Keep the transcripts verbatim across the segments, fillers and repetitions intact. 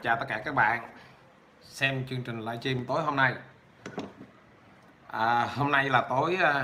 Chào tất cả các bạn xem chương trình livestream tối hôm nay. À, hôm nay là tối à,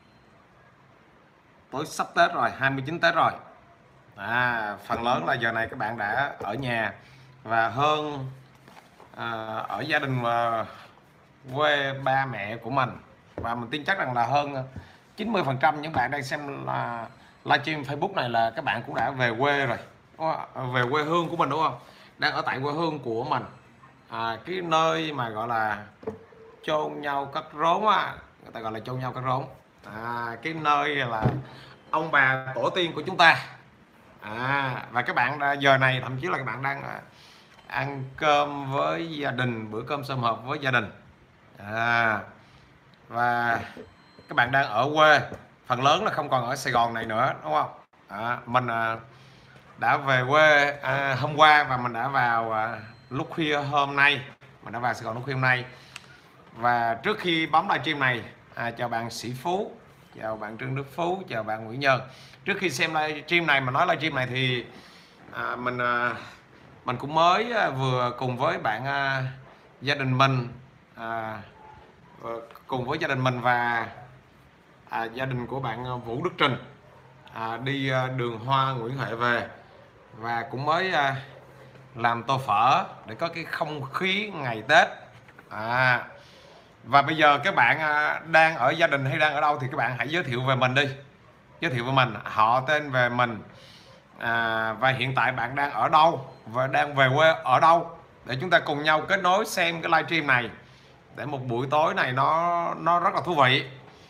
tối sắp Tết rồi, hai mươi chín Tết rồi. À, phần lớn là giờ này các bạn đã ở nhà và hơn à, ở gia đình à, quê ba mẹ của mình, và mình tin chắc rằng là hơn chín mươi phần trăm những bạn đang xem là livestream Facebook này là các bạn cũng đã về quê rồi, về quê hương của mình đúng không? Đang ở tại quê hương của mình, à, cái nơi mà gọi là chôn nhau cất rốn á, người ta gọi là chôn nhau cất rốn. À, cái nơi là ông bà tổ tiên của chúng ta. À, và các bạn đã, giờ này thậm chí là các bạn đang à, ăn cơm với gia đình, bữa cơm sum họp với gia đình. À, và các bạn đang ở quê, phần lớn là không còn ở Sài Gòn này nữa đúng không? À, mình à, đã về quê à, hôm qua, và mình đã vào à, lúc khuya hôm nay, mình đã vào Sài Gòn lúc khuya hôm nay. Và trước khi bấm livestream này, à, chào bạn Sĩ Phú, chào bạn Trương Đức Phú, chào bạn Nguyễn Nhân. Trước khi xem livestream này, mà nói livestream này thì à, mình à, mình cũng mới à, vừa cùng với bạn à, gia đình mình à, cùng với gia đình mình và à, gia đình của bạn Vũ Đức Trình à, đi à, đường Hoa Nguyễn Huệ về, và cũng mới à, làm tô phở để có cái không khí ngày Tết. À, và bây giờ các bạn à, đang ở gia đình hay đang ở đâu thì các bạn hãy giới thiệu về mình đi, giới thiệu về mình, họ tên về mình, à, và hiện tại bạn đang ở đâu và đang về quê ở đâu, để chúng ta cùng nhau kết nối xem cái livestream này, để một buổi tối này nó nó rất là thú vị.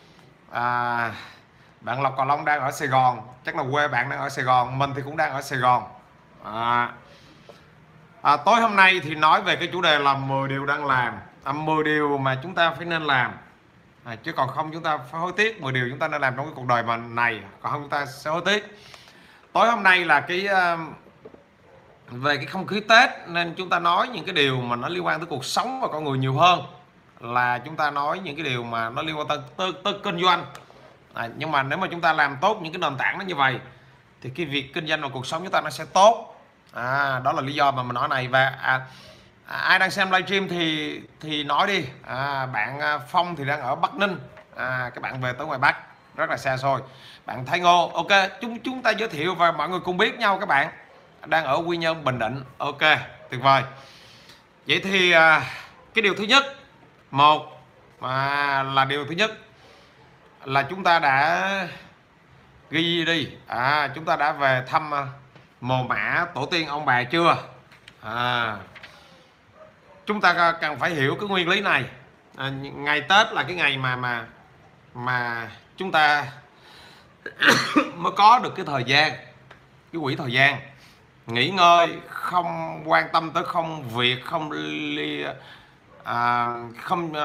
À, bạn Lộc Cò Long đang ở Sài Gòn, chắc là quê bạn đang ở Sài Gòn, mình thì cũng đang ở Sài Gòn. À, à, tối hôm nay thì nói về cái chủ đề là mười điều đang làm, à, mười điều mà chúng ta phải nên làm, à, chứ còn không chúng ta phải hối tiếc. Mười điều chúng ta nên làm trong cái cuộc đời mà này, còn không chúng ta sẽ hối tiếc. Tối hôm nay là cái uh, về cái không khí Tết, nên chúng ta nói những cái điều mà nó liên quan tới cuộc sống và con người nhiều hơn là chúng ta nói những cái điều mà nó liên quan tới, tới, tới kinh doanh. À, nhưng mà nếu mà chúng ta làm tốt những cái nền tảng nó như vậy thì cái việc kinh doanh và cuộc sống chúng ta nó sẽ tốt. À, đó là lý do mà mình nói này. Và à, à, ai đang xem livestream thì thì nói đi. À, bạn Phong thì đang ở Bắc Ninh, à, các bạn về tới ngoài Bắc rất là xa xôi. Bạn Thái Ngô, ok, chúng chúng ta giới thiệu và mọi người cùng biết nhau. Các bạn đang ở Quy Nhơn, Bình Định, ok, tuyệt vời. Vậy thì à, cái điều thứ nhất, một mà là điều thứ nhất là chúng ta đã ghi đi, à, chúng ta đã về thăm mồ mả tổ tiên ông bà chưa? À, chúng ta cần phải hiểu cái nguyên lý này. À, ngày Tết là cái ngày mà mà mà chúng ta mới có được cái thời gian, cái quỹ thời gian nghỉ ngơi, không quan tâm tới công việc, không li, à, không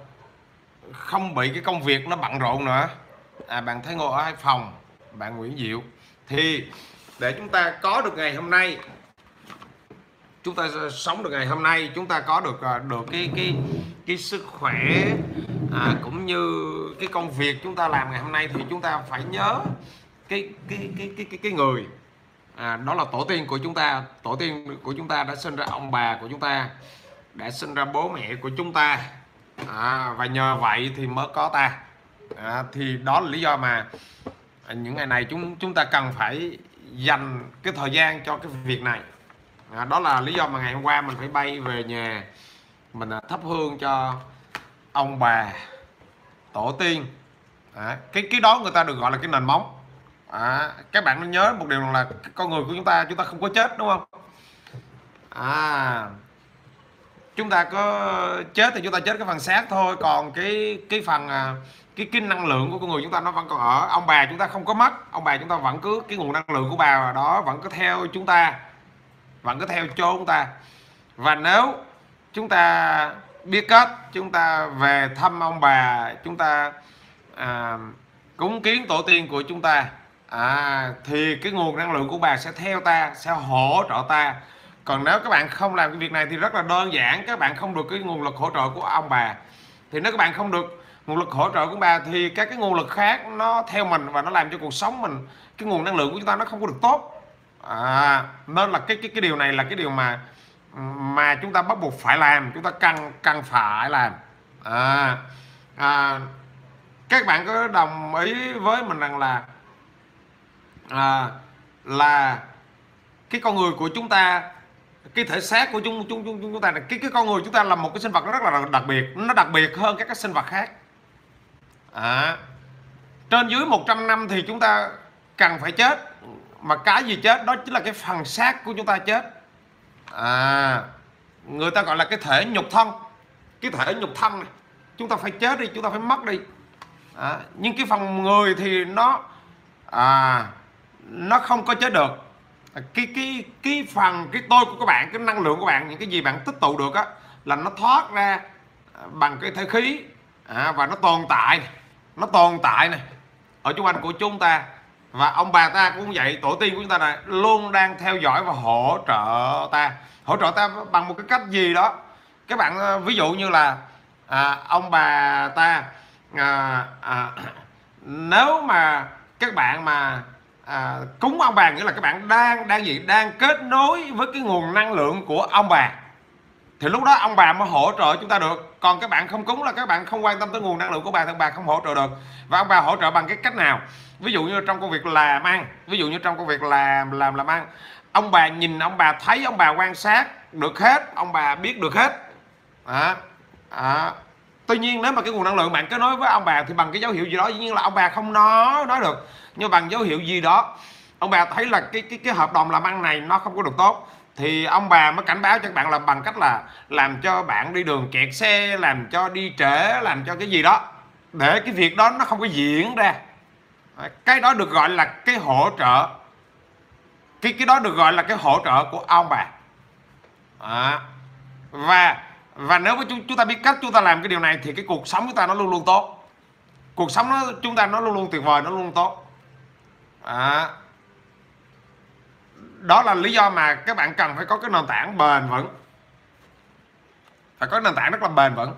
không bị cái công việc nó bận rộn nữa. À, bạn thấy ngồi ở Hải Phòng, bạn Nguyễn Diệu, thì để chúng ta có được ngày hôm nay, chúng ta sống được ngày hôm nay, chúng ta có được được cái cái cái sức khỏe, à, cũng như cái công việc chúng ta làm ngày hôm nay, thì chúng ta phải nhớ cái cái cái cái cái, cái người, à, đó là tổ tiên của chúng ta. Tổ tiên của chúng ta đã sinh ra ông bà của chúng ta, đã sinh ra bố mẹ của chúng ta, à, và nhờ vậy thì mới có ta. À, thì đó là lý do mà những ngày này chúng chúng ta cần phải dành cái thời gian cho cái việc này. À, đó là lý do mà ngày hôm qua mình phải bay về nhà, mình thắp hương cho ông bà tổ tiên. À, cái cái đó người ta được gọi là cái nền móng. À, các bạn nên nhớ một điều là con người của chúng ta chúng ta không có chết, đúng không? À, chúng ta có chết thì chúng ta chết cái phần xác thôi, còn cái cái phần cái cái năng lượng của con người chúng ta nó vẫn còn ở. Ông bà chúng ta không có mất, ông bà chúng ta vẫn cứ, cái nguồn năng lượng của bà đó vẫn cứ theo chúng ta, vẫn cứ theo chôn chúng ta. Và nếu chúng ta biết cách, chúng ta về thăm ông bà, chúng ta à, cúng kiến tổ tiên của chúng ta, à, thì cái nguồn năng lượng của bà sẽ theo ta, sẽ hỗ trợ ta. Còn nếu các bạn không làm cái việc này thì rất là đơn giản, các bạn không được cái nguồn lực hỗ trợ của ông bà. Thì nếu các bạn không được nguồn lực hỗ trợ của bà thì các cái nguồn lực khác nó theo mình và nó làm cho cuộc sống mình, cái nguồn năng lượng của chúng ta nó không có được tốt. À, nên là cái cái cái điều này là cái điều mà mà chúng ta bắt buộc phải làm, chúng ta cần cần phải làm. à, à, các bạn có đồng ý với mình rằng là à, là cái con người của chúng ta, cái thể xác của chúng chúng chúng chúng ta, cái cái con người chúng ta là một cái sinh vật nó rất là đặc biệt, nó đặc biệt hơn các cái sinh vật khác. à, Trên dưới một trăm năm thì chúng ta cần phải chết, mà cái gì chết đó chính là cái phần xác của chúng ta chết. à, Người ta gọi là cái thể nhục thân, cái thể nhục thân này chúng ta phải chết đi, chúng ta phải mất đi. à, nhưng cái phần người thì nó à, nó không có chết được. cái cái cái phần cái tôi của các bạn, cái năng lượng của bạn, những cái gì bạn tích tụ được á, là nó thoát ra bằng cái thể khí, à, và nó tồn tại, nó tồn tại này ở chung quanh của chúng ta. Và ông bà ta cũng vậy, tổ tiên của chúng ta này luôn đang theo dõi và hỗ trợ ta, hỗ trợ ta bằng một cái cách gì đó. Các bạn ví dụ như là à, ông bà ta à, à, nếu mà các bạn mà à, cúng ông bà, nghĩa là các bạn đang đang gì đang kết nối với cái nguồn năng lượng của ông bà, thì lúc đó ông bà mới hỗ trợ chúng ta được. Còn các bạn không cúng là các bạn không quan tâm tới nguồn năng lượng của bà, thì ông bà không hỗ trợ được. Và ông bà hỗ trợ bằng cái cách nào? Ví dụ như trong công việc làm ăn, ví dụ như trong công việc làm làm làm ăn, ông bà nhìn, ông bà thấy, ông bà quan sát được hết, ông bà biết được hết. à, à. Tuy nhiên nếu mà cái nguồn năng lượng bạn kết nối với ông bà thì bằng cái dấu hiệu gì đó, dĩ nhiên là ông bà không nói nói được, nhưng bằng dấu hiệu gì đó ông bà thấy là cái cái cái hợp đồng làm ăn này nó không có được tốt, thì ông bà mới cảnh báo cho các bạn là bằng cách là làm cho bạn đi đường kẹt xe, làm cho đi trễ, làm cho cái gì đó để cái việc đó nó không có diễn ra. Cái đó được gọi là cái hỗ trợ, cái cái đó được gọi là cái hỗ trợ của ông bà. à. và và nếu mà chúng chúng ta biết cách chúng ta làm cái điều này thì cái cuộc sống chúng ta nó luôn luôn tốt, cuộc sống nó chúng ta nó luôn luôn tuyệt vời, nó luôn luôn tốt. à. Đó là lý do mà các bạn cần phải có cái nền tảng bền vững, phải có nền tảng rất là bền vững.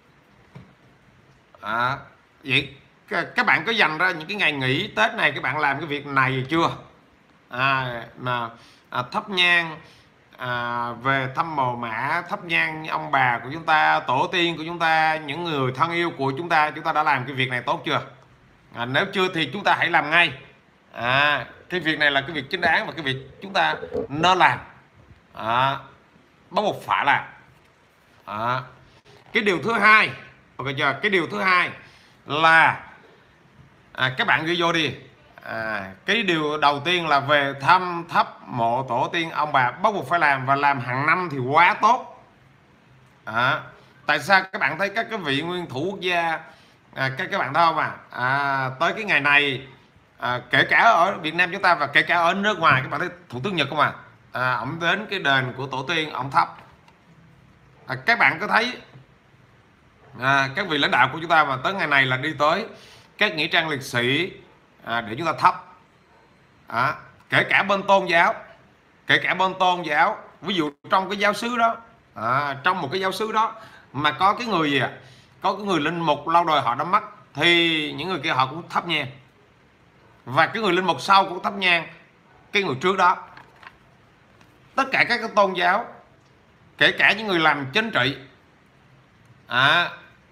à. Vậy các bạn có dành ra những cái ngày nghỉ Tết này các bạn làm cái việc này chưa? à, mà à, thắp nhang, à, về thăm mồ mả, thắp nhang ông bà của chúng ta, tổ tiên của chúng ta, những người thân yêu của chúng ta, chúng ta đã làm cái việc này tốt chưa? à, Nếu chưa thì chúng ta hãy làm ngay. à, Cái việc này là cái việc chính đáng và cái việc chúng ta nên làm, à, bắt buộc phải làm. à. Cái điều thứ hai, ok chưa? Cái điều thứ hai là à, các bạn ghi vô đi. à, Cái điều đầu tiên là về thăm thắp mộ tổ tiên ông bà bắt buộc phải làm, và làm hàng năm thì quá tốt. à, Tại sao các bạn thấy các cái vị nguyên thủ quốc gia, à, các các bạn thấy không à, à tới cái ngày này, à, kể cả ở Việt Nam chúng ta và kể cả ở nước ngoài, các bạn thấy thủ tướng Nhật không à, à ông đến cái đền của tổ tiên ông thắp. à, Các bạn có thấy à, các vị lãnh đạo của chúng ta mà tới ngày này là đi tới các nghĩa trang liệt sĩ à, để chúng ta thắp. à, Kể cả bên tôn giáo, kể cả bên tôn giáo, ví dụ trong cái giáo xứ đó, à, trong một cái giáo xứ đó mà có cái người gì à, có cái người linh mục lâu đời họ đã mất, thì những người kia họ cũng thắp nhang, và cái người linh mục sau cũng thắp nhang cái người trước đó. Tất cả các cái tôn giáo, kể cả những người làm chính trị, à,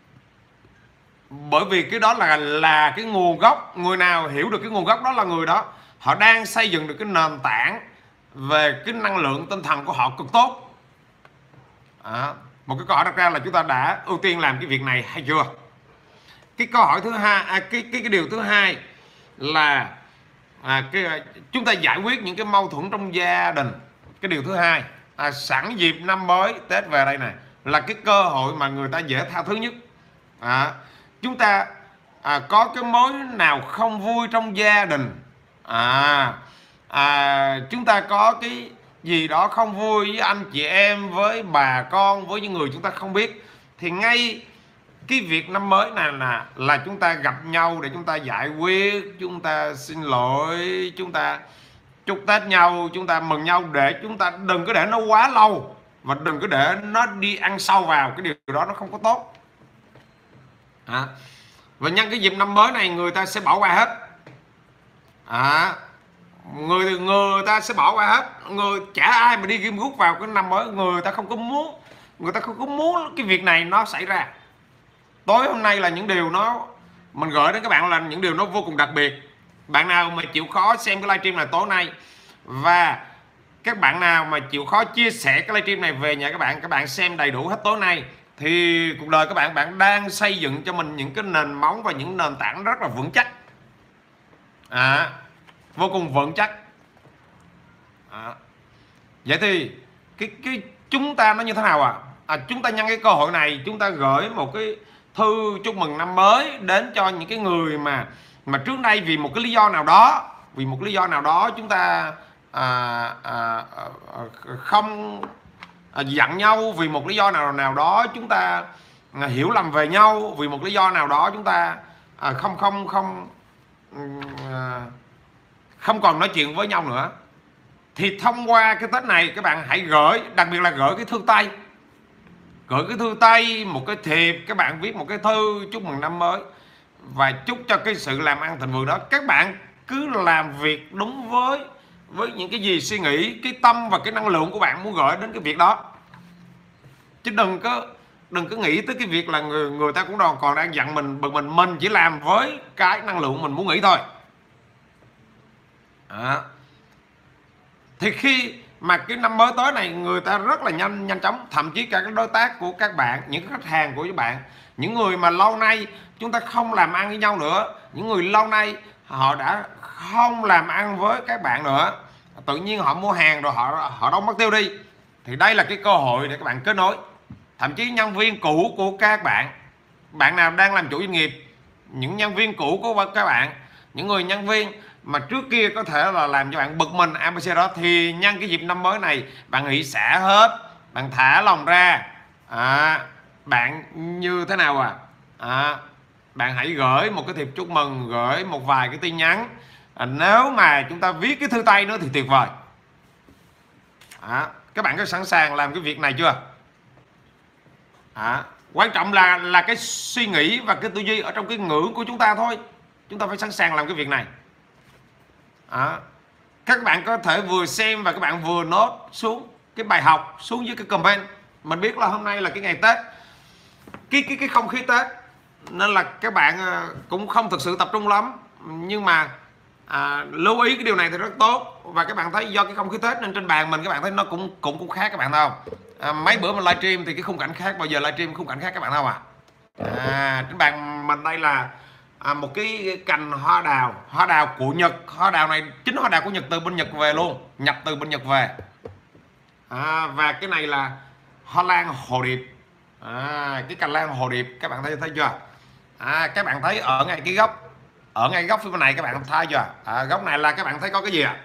bởi vì cái đó là là cái nguồn gốc. Người nào hiểu được cái nguồn gốc đó là người đó họ đang xây dựng được cái nền tảng về cái năng lượng tinh thần của họ cực tốt. à, Một cái câu hỏi đặt ra là chúng ta đã ưu tiên làm cái việc này hay chưa? Cái câu hỏi thứ hai, à, cái cái cái điều thứ hai là à, cái chúng ta giải quyết những cái mâu thuẫn trong gia đình. Cái điều thứ hai, à, sẵn dịp năm mới Tết về đây này là cái cơ hội mà người ta dễ tha thứ nhất. à, Chúng ta à, có cái mối nào không vui trong gia đình, à, à, chúng ta có cái gì đó không vui với anh chị em, với bà con, với những người chúng ta không biết, thì ngay cái việc năm mới này là là chúng ta gặp nhau để chúng ta giải quyết, chúng ta xin lỗi, chúng ta chúc Tết nhau, chúng ta mừng nhau, để chúng ta đừng có để nó quá lâu, và đừng có để nó đi ăn sâu vào. Cái điều đó nó không có tốt. à. Và nhân cái dịp năm mới này người ta sẽ bỏ qua hết. à. người người ta sẽ bỏ qua hết, người chả ai mà đi ghim guốc vào cái năm mới, người ta không có muốn, người ta không có muốn cái việc này nó xảy ra. Tối hôm nay là những điều nó mình gửi đến các bạn là những điều nó vô cùng đặc biệt. Bạn nào mà chịu khó xem cái livestream này tối nay, và các bạn nào mà chịu khó chia sẻ cái livestream này về nhà các bạn, các bạn xem đầy đủ hết tối nay, thì cuộc đời các bạn bạn đang xây dựng cho mình những cái nền móng và những nền tảng rất là vững chắc, à, vô cùng vững chắc. À, vậy thì cái cái chúng ta nó như thế nào à? À chúng ta nhân cái cơ hội này, chúng ta gửi một cái thư chúc mừng năm mới đến cho những cái người mà mà trước đây vì một cái lý do nào đó, vì một lý do nào đó chúng ta à, à, à, không à, giận nhau, vì một lý do nào nào đó chúng ta à, hiểu lầm về nhau, vì một lý do nào đó chúng ta à, không không không à, không còn nói chuyện với nhau nữa, thì thông qua cái Tết này các bạn hãy gửi, đặc biệt là gửi cái thư tay, gửi cái thư tay, một cái thiệp, các bạn viết một cái thư chúc mừng năm mới và chúc cho cái sự làm ăn thịnh vượng đó. Các bạn cứ làm việc đúng với với những cái gì suy nghĩ, cái tâm và cái năng lượng của bạn muốn gửi đến cái việc đó, chứ đừng có đừng có nghĩ tới cái việc là người người ta cũng còn còn đang giận mình bực mình mình chỉ làm với cái năng lượng mình muốn nghĩ thôi. À. Thì khi mà cái năm mới tới này người ta rất là nhanh nhanh chóng, thậm chí cả các đối tác của các bạn, những khách hàng của các bạn, những người mà lâu nay chúng ta không làm ăn với nhau nữa, những người lâu nay họ đã không làm ăn với các bạn nữa, tự nhiên họ mua hàng rồi họ họ đâu mất tiêu đi, thì đây là cái cơ hội để các bạn kết nối. Thậm chí nhân viên cũ của các bạn, bạn nào đang làm chủ doanh nghiệp, những nhân viên cũ của các bạn, những người nhân viên mà trước kia có thể là làm cho bạn bực mình a bê xê đó, thì nhân cái dịp năm mới này bạn hãy xả hết, bạn thả lòng ra, à, bạn như thế nào à, à bạn hãy gửi một cái thiệp chúc mừng, gửi một vài cái tin nhắn, à, nếu mà chúng ta viết cái thư tay nữa thì tuyệt vời. À, các bạn có sẵn sàng làm cái việc này chưa? À, quan trọng là là cái suy nghĩ và cái tư duy ở trong cái ngữ của chúng ta thôi, chúng ta phải sẵn sàng làm cái việc này. À, các bạn có thể vừa xem và các bạn vừa nốt xuống cái bài học xuống dưới cái comment. Mình biết là hôm nay là cái ngày Tết, cái cái cái không khí Tết, nên là các bạn cũng không thực sự tập trung lắm, nhưng mà à, lưu ý cái điều này thì rất tốt. Và các bạn thấy do cái không khí Tết nên trên bàn mình các bạn thấy nó cũng cũng cũng khác, các bạn thấy không? À, mấy bữa mình livestream thì cái khung cảnh khác, bao giờ livestream khung cảnh khác, các bạn thấy không ạ? À, trên bàn mình đây là à, một cái cành hoa đào, hoa đào của Nhật. Hoa đào này chính hoa đào của Nhật, từ bên Nhật về luôn, nhập từ bên Nhật về. À, và cái này là hoa lan hồ điệp. À, cái cành lan hồ điệp các bạn thấy thấy chưa? À, các bạn thấy ở ngay cái góc, ở ngay góc phía bên này các bạn thấy chưa? À, góc này là các bạn thấy có cái gì ạ?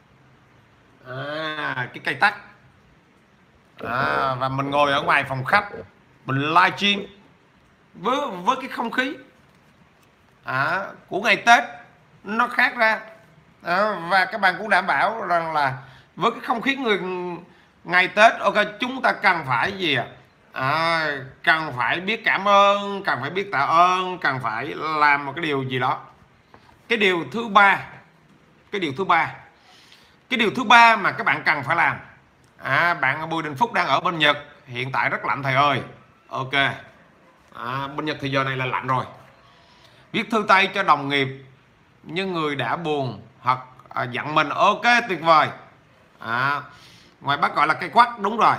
À? À, cái cây tắc. À, và mình ngồi ở ngoài phòng khách, mình livestream với với cái không khí à, của ngày Tết nó khác ra. À, và các bạn cũng đảm bảo rằng là với cái không khí người ngày Tết, ok, chúng ta cần phải gì ạ? À, cần phải biết cảm ơn, cần phải biết tạ ơn, cần phải làm một cái điều gì đó. Cái điều thứ ba, cái điều thứ ba, cái điều thứ ba mà các bạn cần phải làm. À, bạn Bùi Đình Phúc đang ở bên Nhật, hiện tại rất lạnh thầy ơi. Ok, à, bên Nhật thì giờ này là lạnh rồi. Viết thư tay cho đồng nghiệp, nhưng người đã buồn hoặc à, giận mình, ok, tuyệt vời. À, ngoài Bắc gọi là cây quắc, đúng rồi.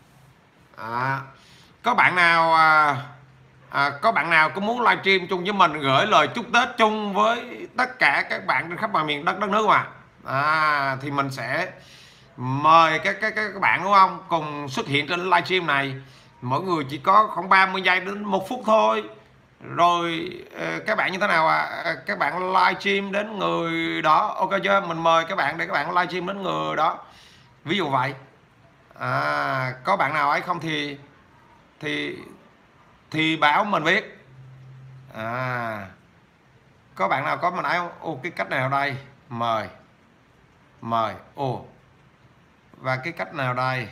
À, có bạn nào à, à, có bạn nào có muốn livestream chung với mình, gửi lời chúc Tết chung với tất cả các bạn trên khắp mọi miền đất đất nước mà, à, thì mình sẽ mời các các các bạn, đúng không, cùng xuất hiện trên livestream này. Mỗi người chỉ có khoảng ba mươi giây đến một phút thôi. Rồi các bạn như thế nào à? Các bạn livestream đến người đó, ok chưa? Mình mời các bạn để các bạn livestream đến người đó, ví dụ vậy. À, có bạn nào ấy không thì thì thì báo mình biết. À, có bạn nào có mình ấy không? Ô, cái cách nào đây? Mời mời ô, và cái cách nào đây?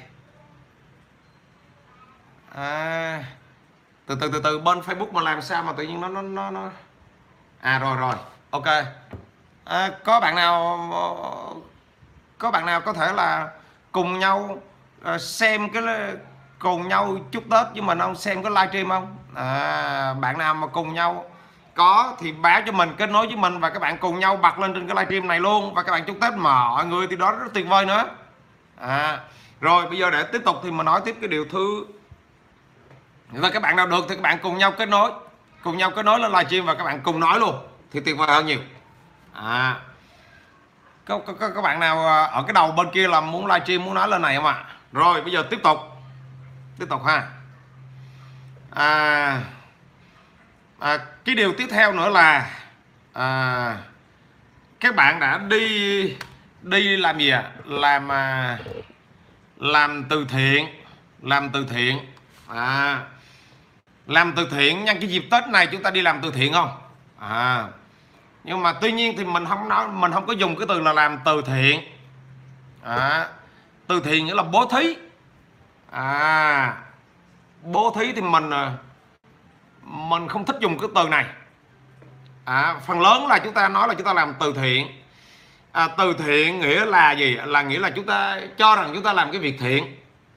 À, từ từ từ từ bên Facebook mà làm sao mà tự nhiên nó nó nó, nó... À rồi rồi, ok. À, có bạn nào có bạn nào có thể là cùng nhau uh, xem cái cùng nhau chúc Tết với mình không, xem cái livestream không? À, bạn nào mà cùng nhau có thì báo cho mình, kết nối với mình và các bạn cùng nhau bật lên trên cái livestream này luôn, và các bạn chúc Tết mọi người thì đó rất tuyệt vời nữa. À, rồi bây giờ để tiếp tục thì mình nói tiếp cái điều thứ, và các bạn nào được thì các bạn cùng nhau kết nối cùng nhau kết nối lên livestream và các bạn cùng nói luôn thì tuyệt vời hơn nhiều. À, có, có, có các bạn nào ở cái đầu bên kia là muốn livestream muốn nói lên này không ạ? À? Rồi bây giờ tiếp tục tiếp tục ha. À, à, cái điều tiếp theo nữa là à, các bạn đã đi đi làm gì ạ? À? Làm à, làm từ thiện, làm từ thiện. À, làm từ thiện nhân cái dịp Tết này chúng ta đi làm từ thiện không? À, nhưng mà tuy nhiên thì mình không nói, mình không có dùng cái từ là làm từ thiện. À, từ thiện nghĩa là bố thí. À, bố thí thì mình mình không thích dùng cái từ này. À, phần lớn là chúng ta nói là chúng ta làm từ thiện. À, từ thiện nghĩa là gì? Là nghĩa là chúng ta cho rằng chúng ta làm cái việc thiện.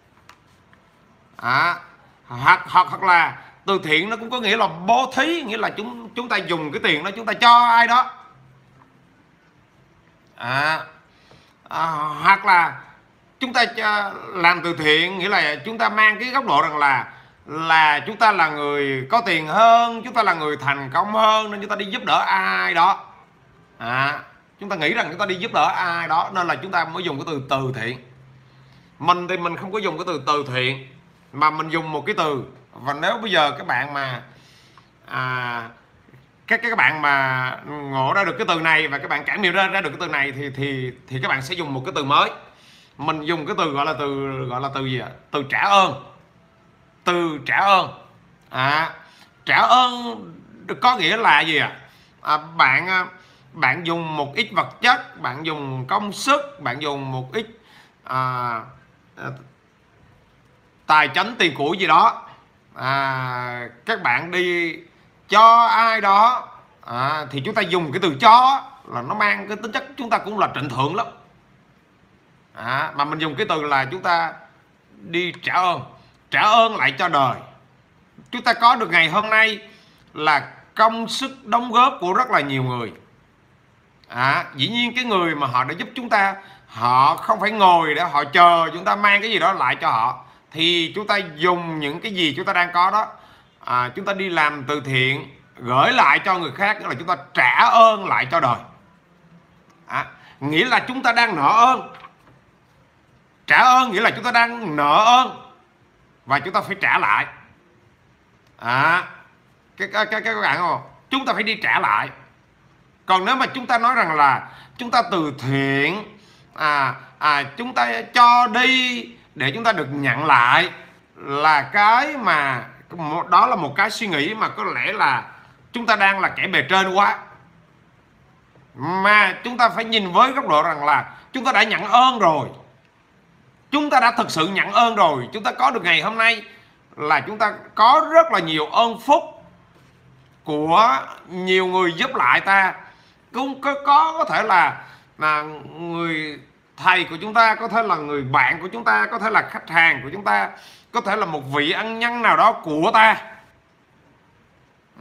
À, hoặc hoặc hoặc là từ thiện nó cũng có nghĩa là bố thí, nghĩa là chúng chúng ta dùng cái tiền đó chúng ta cho ai đó. À, à, hoặc là chúng ta làm từ thiện nghĩa là chúng ta mang cái góc độ rằng là là chúng ta là người có tiền hơn, chúng ta là người thành công hơn nên chúng ta đi giúp đỡ ai đó. À, chúng ta nghĩ rằng chúng ta đi giúp đỡ ai đó nên là chúng ta mới dùng cái từ từ thiện. Mình thì mình không có dùng cái từ từ thiện mà mình dùng một cái từ, và nếu bây giờ các bạn mà à, các các bạn mà ngộ ra được cái từ này và các bạn cảm nhận ra ra được cái từ này thì thì thì các bạn sẽ dùng một cái từ mới. Mình dùng cái từ gọi là từ gọi là từ gì ạ? Từ trả ơn. Từ trả ơn. À, trả ơn có nghĩa là gì ạ? À, bạn bạn dùng một ít vật chất, bạn dùng công sức, bạn dùng một ít à, tài chánh tiền của gì đó, à, các bạn đi cho ai đó, à, thì chúng ta dùng cái từ cho là nó mang cái tính chất chúng ta cũng là trịnh thượng lắm. À, mà mình dùng cái từ là chúng ta đi trả ơn, trả ơn lại cho đời. Chúng ta có được ngày hôm nay là công sức đóng góp của rất là nhiều người. À, dĩ nhiên cái người mà họ đã giúp chúng ta, họ không phải ngồi để họ chờ chúng ta mang cái gì đó lại cho họ, thì chúng ta dùng những cái gì chúng ta đang có đó, à, chúng ta đi làm từ thiện gửi lại cho người khác, nghĩa là chúng ta trả ơn lại cho đời. À, nghĩa là chúng ta đang nợ ơn. Trả ơn nghĩa là chúng ta đang nợ ơn và chúng ta phải trả lại. À, cái cái cái các bạn không? Chúng ta phải đi trả lại. Còn nếu mà chúng ta nói rằng là chúng ta từ thiện, à, à, chúng ta cho đi để chúng ta được nhận lại, là cái mà đó là một cái suy nghĩ mà có lẽ là chúng ta đang là kẻ bề trên quá. Mà chúng ta phải nhìn với góc độ rằng là chúng ta đã nhận ơn rồi, chúng ta đã thực sự nhận ơn rồi. Chúng ta có được ngày hôm nay là chúng ta có rất là nhiều ơn phúc của nhiều người giúp lại ta. Cũng có, có, có thể là, là người thầy của chúng ta, có thể là người bạn của chúng ta, có thể là khách hàng của chúng ta, có thể là một vị ân nhân nào đó của ta. Ừ.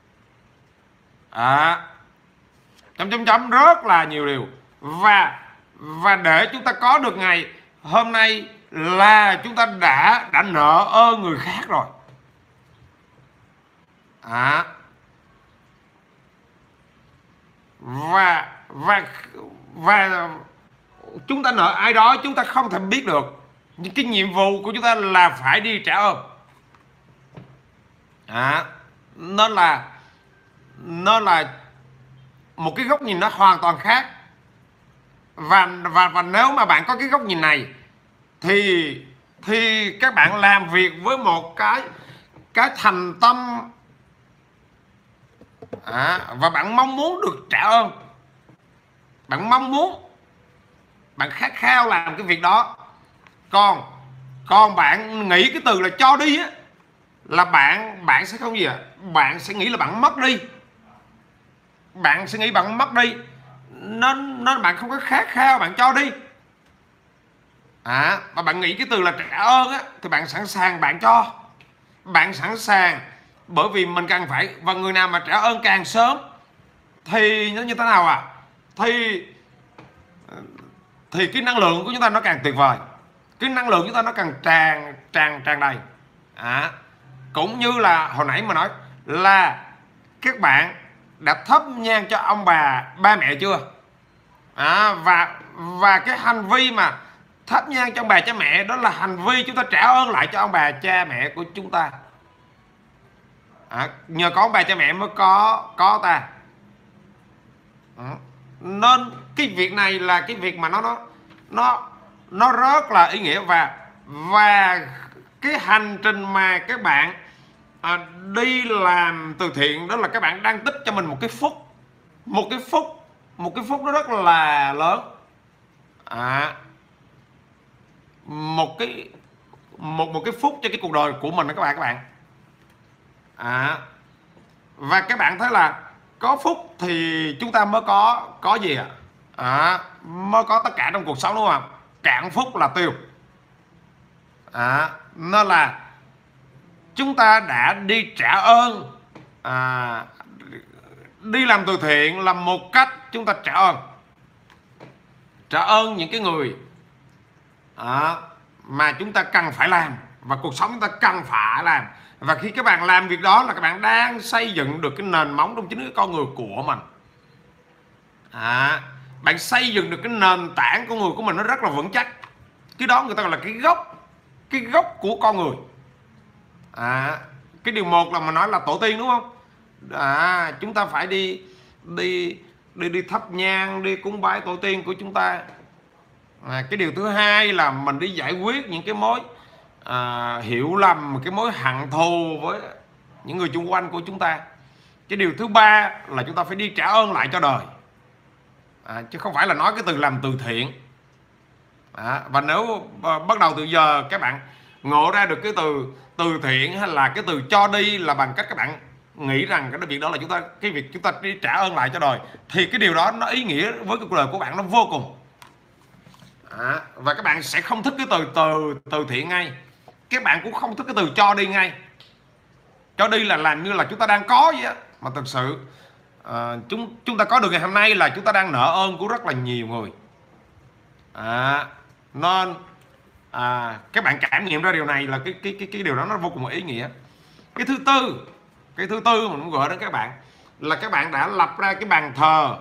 À, chấm chấm chấm rất là nhiều điều. Và và để chúng ta có được ngày hôm nay là chúng ta đã đã nợ ơn người khác rồi. À, và và và chúng ta nợ ai đó chúng ta không thể biết được, nhưng cái nhiệm vụ của chúng ta là phải đi trả ơn. À, nên là nên là một cái góc nhìn nó hoàn toàn khác. Và và và nếu mà bạn có cái góc nhìn này thì thì các bạn làm việc với một cái cái thành tâm, à, và bạn mong muốn được trả ơn, bạn mong muốn, bạn khát khao làm cái việc đó. Còn còn bạn nghĩ cái từ là cho đi á, là bạn bạn sẽ không gì ạ? À? Bạn sẽ nghĩ là bạn mất đi. Bạn sẽ nghĩ bạn mất đi. nên nên bạn không có khát khao bạn cho đi. À, mà bạn nghĩ cái từ là trả ơn á, thì bạn sẵn sàng bạn cho, bạn sẵn sàng, bởi vì mình cần phải, và người nào mà trả ơn càng sớm thì nó như thế nào à, thì thì cái năng lượng của chúng ta nó càng tuyệt vời, cái năng lượng của chúng ta nó càng tràn tràn tràn đầy. À, cũng như là hồi nãy mà nói là các bạn đã thắp nhang cho ông bà ba mẹ chưa? À, và và cái hành vi mà thắp nhang cho ông bà cha mẹ đó là hành vi chúng ta trả ơn lại cho ông bà cha mẹ của chúng ta. À, nhờ có ông bà cha mẹ mới có có ta. À, nên cái việc này là cái việc mà nó nó nó nó rất là ý nghĩa. Và và cái hành trình mà các bạn à, đi làm từ thiện đó là các bạn đang tích cho mình một cái phúc, một cái phúc một cái phúc nó rất là lớn. À, một cái một một cái phúc cho cái cuộc đời của mình đó các bạn các bạn. À, và các bạn thấy là có phúc thì chúng ta mới có có gì ạ? À, mới có tất cả trong cuộc sống, đúng không? Cạn phúc là tiêu. À, nên là chúng ta đã đi trả ơn, à, đi làm từ thiện là một cách chúng ta trả ơn, trả ơn những cái người à, mà chúng ta cần phải làm, và cuộc sống chúng ta cần phải làm. Và khi các bạn làm việc đó là các bạn đang xây dựng được cái nền móng trong chính cái con người của mình. À, bạn xây dựng được cái nền tảng con người của mình nó rất là vững chắc. Cái đó người ta gọi là cái gốc, cái gốc của con người. À, cái điều một là mà nói là tổ tiên, đúng không? À, chúng ta phải đi đi đi đi thắp nhang, đi cúng bái tổ tiên của chúng ta. À, cái điều thứ hai là mình đi giải quyết những cái mối à, hiểu lầm, cái mối hận thù với những người xung quanh của chúng ta. Cái điều thứ ba là chúng ta phải đi trả ơn lại cho đời. À, chứ không phải là nói cái từ làm từ thiện. À, và nếu à, bắt đầu từ giờ các bạn ngộ ra được cái từ từ thiện hay là cái từ cho đi là bằng cách các bạn nghĩ rằng cái việc đó là chúng ta, cái việc chúng ta đi trả ơn lại cho đời, thì cái điều đó nó ý nghĩa với cuộc đời của bạn nó vô cùng. À, và các bạn sẽ không thích cái từ từ từ thiện ngay, các bạn cũng không thích cái từ cho đi ngay. Cho đi là làm như là chúng ta đang có vậy á, mà thực sự à, chúng chúng ta có được ngày hôm nay là chúng ta đang nợ ơn của rất là nhiều người. À, nên à, các bạn cảm nghiệm ra điều này là cái cái cái cái điều đó nó vô cùng ý nghĩa. Cái thứ tư, cái thứ tư mình muốn gọi đến các bạn là các bạn đã lập ra cái bàn thờ,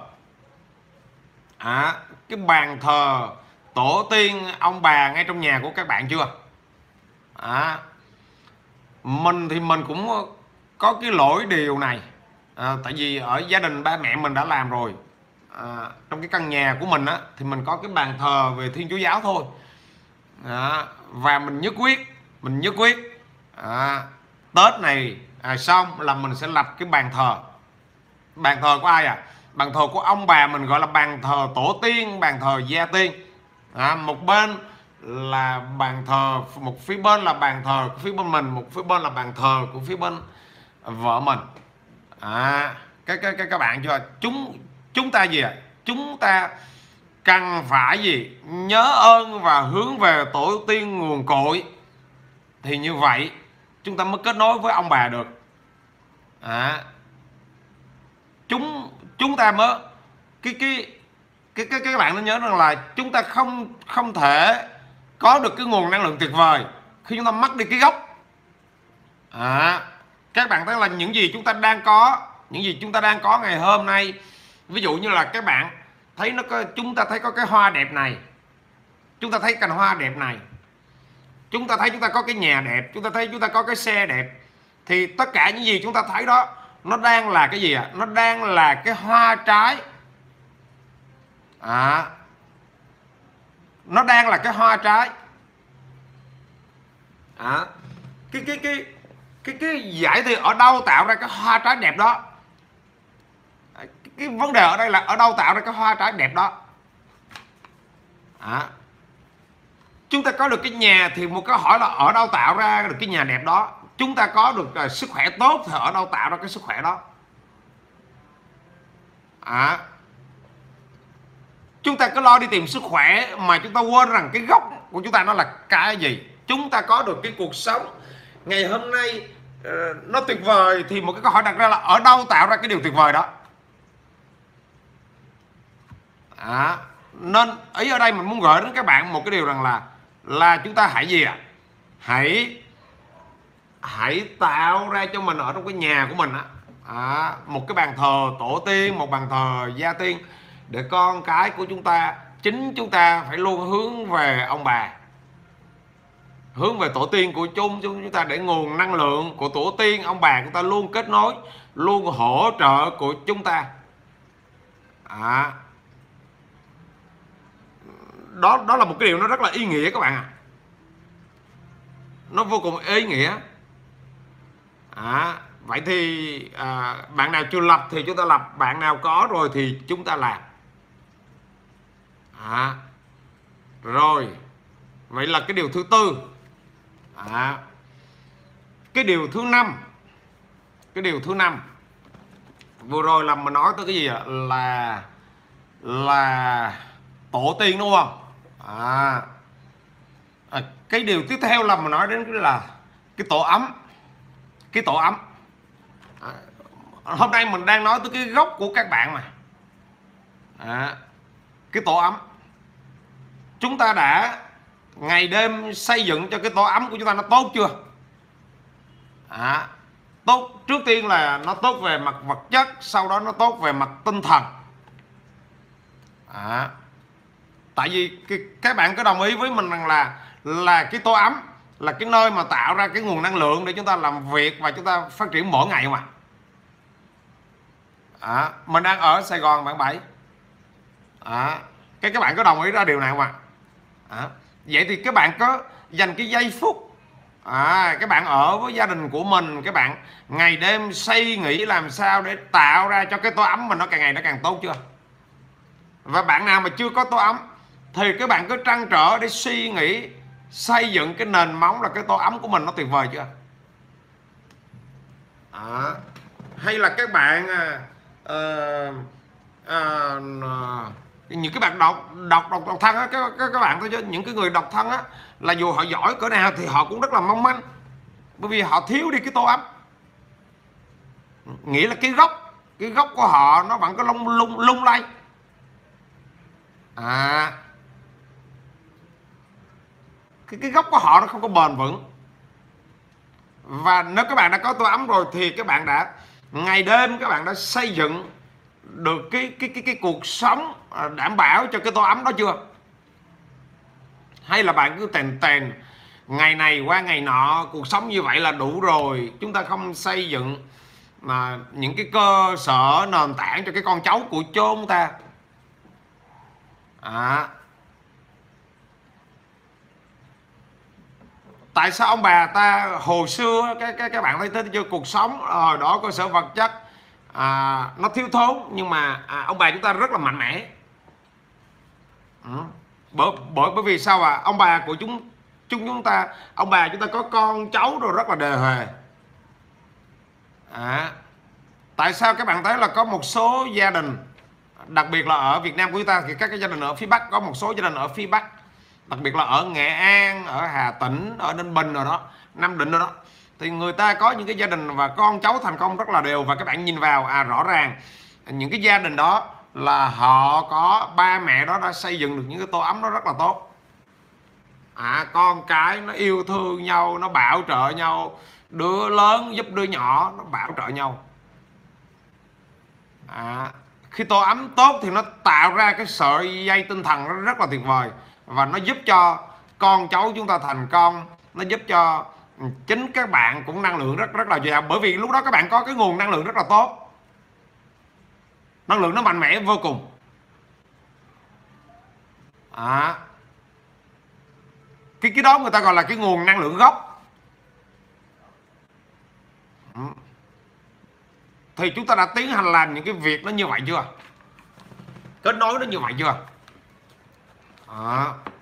à, cái bàn thờ tổ tiên ông bà ngay trong nhà của các bạn chưa? À, mình thì mình cũng có cái lỗi điều này. À, tại vì ở gia đình ba mẹ mình đã làm rồi. À, trong cái căn nhà của mình á thì mình có cái bàn thờ về Thiên Chúa giáo thôi. À, và mình nhất quyết, mình nhất quyết à, Tết này à, xong là mình sẽ lập cái bàn thờ. Bàn thờ của ai à? Bàn thờ của ông bà mình, gọi là bàn thờ tổ tiên, bàn thờ gia tiên. À, một bên là bàn thờ, một phía bên là bàn thờ của phía bên mình, một phía bên là bàn thờ của phía bên vợ mình. À, các các các bạn chưa? Chúng chúng ta gì ạ? À? Chúng ta cần phải gì? Nhớ ơn và hướng về tổ tiên nguồn cội. Thì như vậy chúng ta mới kết nối với ông bà được. À, chúng chúng ta mới cái cái cái cái các bạn nên nhớ rằng là chúng ta không không thể có được cái nguồn năng lượng tuyệt vời khi chúng ta mất đi cái gốc. À, các bạn thấy là những gì chúng ta đang có, những gì chúng ta đang có ngày hôm nay, ví dụ như là các bạn thấy nó có, chúng ta thấy có cái hoa đẹp này, chúng ta thấy cành hoa đẹp này, chúng ta thấy chúng ta có cái nhà đẹp, chúng ta thấy chúng ta có cái xe đẹp, thì tất cả những gì chúng ta thấy đó nó đang là cái gì ạ? À? Nó đang là cái hoa trái. À, nó đang là cái hoa trái. À, cái cái cái cái cái giải thì ở đâu tạo ra cái hoa trái đẹp đó? Cái, cái vấn đề ở đây là ở đâu tạo ra cái hoa trái đẹp đó? À, chúng ta có được cái nhà thì một câu hỏi là ở đâu tạo ra được cái nhà đẹp đó? Chúng ta có được uh, sức khỏe tốt thì ở đâu tạo ra cái sức khỏe đó? À, Chúng ta cứ lo đi tìm sức khỏe mà chúng ta quên rằng cái gốc của chúng ta nó là cái gì. Chúng ta có được cái cuộc sống ngày hôm nay uh, nó tuyệt vời, thì một cái câu hỏi đặt ra là ở đâu tạo ra cái điều tuyệt vời đó. À, nên ý ở đây mình muốn gửi đến các bạn một cái điều rằng là là chúng ta hãy gì ạ? À? Hãy hãy tạo ra cho mình ở trong cái nhà của mình á, à, một cái bàn thờ tổ tiên, một bàn thờ gia tiên, để con cái của chúng ta, chính chúng ta phải luôn hướng về ông bà, hướng về tổ tiên của chung chúng ta, để nguồn năng lượng của tổ tiên ông bà chúng ta luôn kết nối, luôn hỗ trợ của chúng ta. À, đó đó là một cái điều nó rất là ý nghĩa các bạn ạ. À. Nó vô cùng ý nghĩa. À, vậy thì à, bạn nào chưa lập thì chúng ta lập, bạn nào có rồi thì chúng ta làm. À, rồi vậy là cái điều thứ tư. À, cái điều thứ năm, cái điều thứ năm vừa rồi là mình nói tới cái gì ạ? Là là tổ tiên đúng không? À, à, cái điều tiếp theo là mình nói đến cái là cái tổ ấm, cái tổ ấm. À, hôm nay mình đang nói tới cái gốc của các bạn mà. À, cái tổ ấm, chúng ta đã ngày đêm xây dựng cho cái tổ ấm của chúng ta nó tốt chưa? À, tốt, trước tiên là nó tốt về mặt vật chất, sau đó nó tốt về mặt tinh thần. À, tại vì cái, các bạn có đồng ý với mình rằng là là cái tổ ấm là cái nơi mà tạo ra cái nguồn năng lượng để chúng ta làm việc và chúng ta phát triển mỗi ngày mà. À, mình đang ở Sài Gòn bạn Bảy. À, cái các bạn có đồng ý ra điều này không ạ? À, vậy thì các bạn có dành cái giây phút, à, các bạn ở với gia đình của mình, các bạn ngày đêm suy nghĩ làm sao để tạo ra cho cái tổ ấm mình nó càng ngày nó càng tốt chưa? Và bạn nào mà chưa có tổ ấm thì các bạn cứ trăn trở để suy nghĩ xây dựng cái nền móng là cái tổ ấm của mình nó tuyệt vời chưa? À, hay là các bạn à, à, à, những cái bạn độc độc độc, độc thân á, các, các các bạn thấy chứ, những cái người độc thân á, là dù họ giỏi cỡ nào thì họ cũng rất là mong manh, bởi vì họ thiếu đi cái tổ ấm. Nghĩa là cái gốc cái gốc của họ nó vẫn có lung lung lung lay. À, cái cái gốc của họ nó không có bền vững. Và nếu các bạn đã có tổ ấm rồi thì các bạn đã ngày đêm các bạn đã xây dựng được cái cái cái cái cuộc sống đảm bảo cho cái tổ ấm đó chưa? Hay là bạn cứ tèn tèn ngày này qua ngày nọ, cuộc sống như vậy là đủ rồi, chúng ta không xây dựng mà những cái cơ sở nền tảng cho cái con cháu của chúng ta. À, tại sao ông bà ta hồi xưa các các các bạn thấy thế chưa, cuộc sống hồi đó cơ sở vật chất à, nó thiếu thốn, nhưng mà à, ông bà chúng ta rất là mạnh mẽ. Ừ. bởi bởi bởi vì sao à, ông bà của chúng chúng chúng ta, ông bà chúng ta có con cháu rồi rất là đề huề. À, tại sao các bạn thấy là có một số gia đình, đặc biệt là ở Việt Nam của chúng ta, thì các cái gia đình ở phía Bắc, có một số gia đình ở phía Bắc, đặc biệt là ở Nghệ An, ở Hà Tĩnh, ở Ninh Bình rồi đó, Nam Định rồi đó, thì người ta có những cái gia đình và con cháu thành công rất là đều. Và các bạn nhìn vào à, rõ ràng những cái gia đình đó là họ có ba mẹ đó đã xây dựng được những cái tổ ấm nó rất là tốt. À, con cái nó yêu thương nhau, nó bảo trợ nhau, đứa lớn giúp đứa nhỏ, nó bảo trợ nhau. À, khi tổ ấm tốt thì nó tạo ra cái sợi dây tinh thần nó rất là tuyệt vời, và nó giúp cho con cháu chúng ta thành công, nó giúp cho chính các bạn cũng năng lượng rất rất là dồi dào, bởi vì lúc đó các bạn có cái nguồn năng lượng rất là tốt, năng lượng nó mạnh mẽ vô cùng. À, cái cái đó người ta gọi là cái nguồn năng lượng gốc. Ừ. Thì chúng ta đã tiến hành làm những cái việc nó như vậy chưa? Kết nối nó như vậy chưa? À,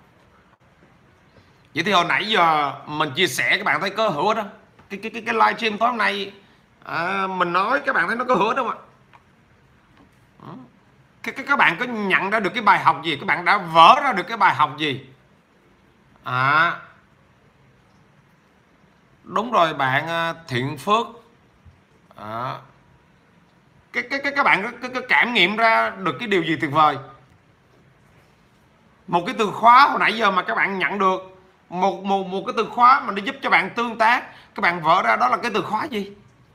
vậy thì hồi nãy giờ mình chia sẻ các bạn thấy có hữu đó. Cái cái cái cái live stream tối hôm nay à, mình nói các bạn thấy nó có hữu đâu mà. các, các bạn có nhận ra được cái bài học gì, các bạn đã vỡ ra được cái bài học gì? À, đúng rồi bạn Thiện Phước. À, cái cái cái các bạn có, có cảm nghiệm ra được cái điều gì tuyệt vời? Một cái từ khóa hồi nãy giờ mà các bạn nhận được, một một một cái từ khóa mà nó giúp cho bạn tương tác, các bạn vỡ ra đó là cái từ khóa gì?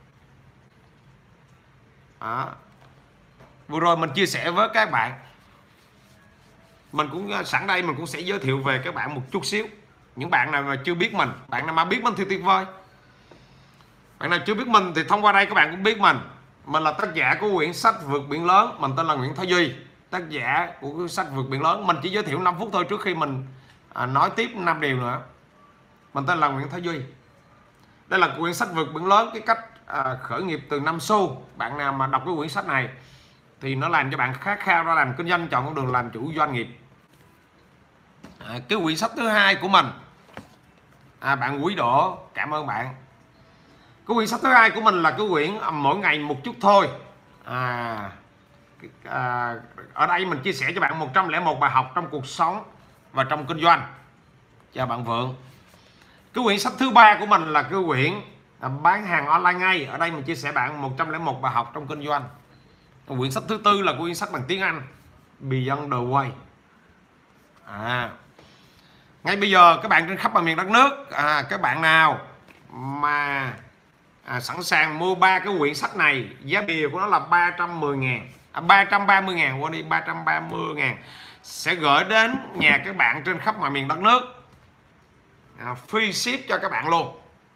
À, vừa rồi mình chia sẻ với các bạn, mình cũng sẵn đây mình cũng sẽ giới thiệu về các bạn một chút xíu. Những bạn nào mà chưa biết mình, bạn nào mà biết mình thì tuyệt vời. Bạn nào chưa biết mình thì thông qua đây các bạn cũng biết mình. Mình là tác giả của quyển sách Vượt Biển Lớn. Mình tên là Nguyễn Thái Duy, tác giả của quyển sách Vượt Biển Lớn. Mình chỉ giới thiệu năm phút thôi trước khi mình à, nói tiếp năm điều nữa. Mình tên là Nguyễn Thái Duy. Đây là quyển sách Vượt Biển Lớn, cái cách à, khởi nghiệp từ năm xu. Bạn nào mà đọc cái quyển sách này thì nó làm cho bạn khát khao ra làm kinh doanh, chọn con đường làm chủ doanh nghiệp. À, cái quyển sách thứ hai của mình, à, bạn Quý Độ, cảm ơn bạn. Cái quyển sách thứ hai của mình là cái quyển Mỗi Ngày Một Chút Thôi. À, à, ở đây mình chia sẻ cho bạn một trăm lẻ một bài học trong cuộc sống và trong kinh doanh. Chào bạn Vượng. Cái quyển sách thứ ba của mình là cái quyển Bán Hàng Online Ngay. Ở đây mình chia sẻ bạn một trăm lẻ một bài học trong kinh doanh. Quyển sách thứ tư là quyển sách bằng tiếng Anh Beyond the Way. À, ngay bây giờ các bạn trên khắp mọi miền đất nước, à, các bạn nào mà à, sẵn sàng mua ba cái quyển sách này, giá bìa của nó là ba trăm mười ngàn, à, ba trăm ba mươi ngàn, qua đi ba trăm ba mươi ngàn, sẽ gửi đến nhà các bạn trên khắp mọi miền đất nước, à, free ship cho các bạn luôn.